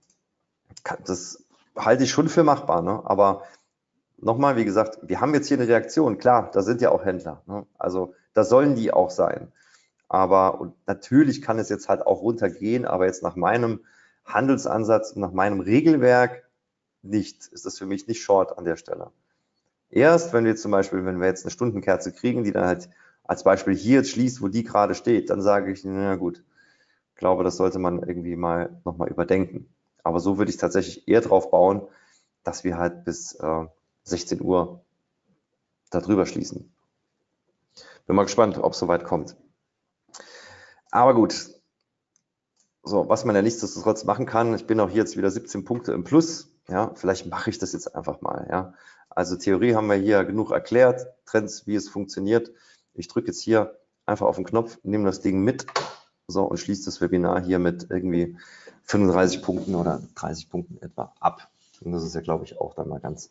das halte ich schon für machbar. Ne? Aber nochmal, wie gesagt, wir haben jetzt hier eine Reaktion. Klar, da sind ja auch Händler. Ne? Also da sollen die auch sein. Aber und natürlich kann es jetzt halt auch runtergehen, aber jetzt nach meinem Handelsansatz und nach meinem Regelwerk nicht, ist das für mich nicht short an der Stelle. Erst wenn wir zum Beispiel, wenn wir jetzt eine Stundenkerze kriegen, die dann halt als Beispiel hier jetzt schließt, wo die gerade steht, dann sage ich, na gut, ich glaube, das sollte man irgendwie mal nochmal überdenken. Aber so würde ich tatsächlich eher drauf bauen, dass wir halt bis äh, sechzehn Uhr da drüber schließen. Bin mal gespannt, ob es soweit kommt. Aber gut, so, was man ja nichtsdestotrotz machen kann, ich bin auch hier jetzt wieder siebzehn Punkte im Plus, ja, vielleicht mache ich das jetzt einfach mal, ja. Also Theorie haben wir hier genug erklärt, Trends, wie es funktioniert. Ich drücke jetzt hier einfach auf den Knopf, nehme das Ding mit, so, und schließe das Webinar hier mit irgendwie fünfunddreißig Punkten oder dreißig Punkten etwa ab. Und das ist ja, glaube ich, auch dann mal ganz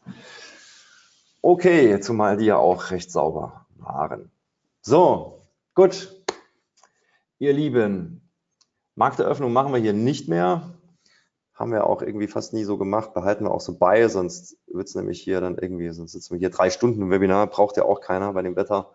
okay, zumal die ja auch recht sauber waren. So, gut, ihr Lieben, Markteröffnung machen wir hier nicht mehr. Haben wir auch irgendwie fast nie so gemacht, behalten wir auch so bei, sonst wird es nämlich hier dann irgendwie, sonst sitzen wir hier drei Stunden im Webinar, braucht ja auch keiner bei dem Wetter.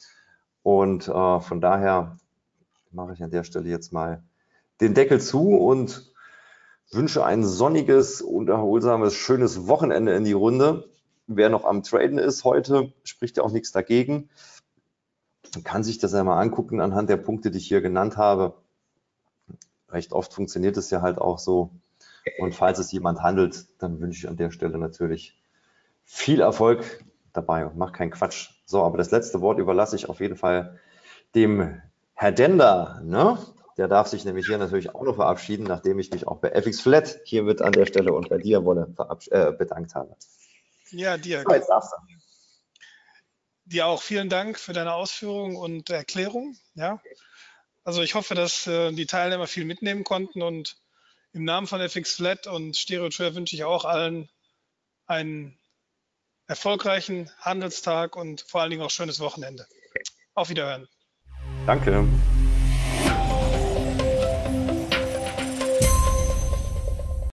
Und äh, von daher mache ich an der Stelle jetzt mal den Deckel zu und wünsche ein sonniges und erholsames, schönes Wochenende in die Runde. Wer noch am Traden ist heute, spricht ja auch nichts dagegen. Man kann sich das einmal angucken anhand der Punkte, die ich hier genannt habe. Recht oft funktioniert es ja halt auch so. Und falls es jemand handelt, dann wünsche ich an der Stelle natürlich viel Erfolg dabei und mach keinen Quatsch. So, aber das letzte Wort überlasse ich auf jeden Fall dem Herr Dender. Ne? Der darf sich nämlich hier natürlich auch noch verabschieden, nachdem ich mich auch bei F X Flat hiermit an der Stelle und bei dir, Wolle, äh, bedankt habe. Ja, dir. So, jetzt darfst du. Dir auch vielen Dank für deine Ausführungen und Erklärung. Ja, also ich hoffe, dass äh, die Teilnehmer viel mitnehmen konnten und im Namen von F X Flat und StereoTrade wünsche ich auch allen einen erfolgreichen Handelstag und vor allen Dingen auch schönes Wochenende. Auf Wiederhören. Danke.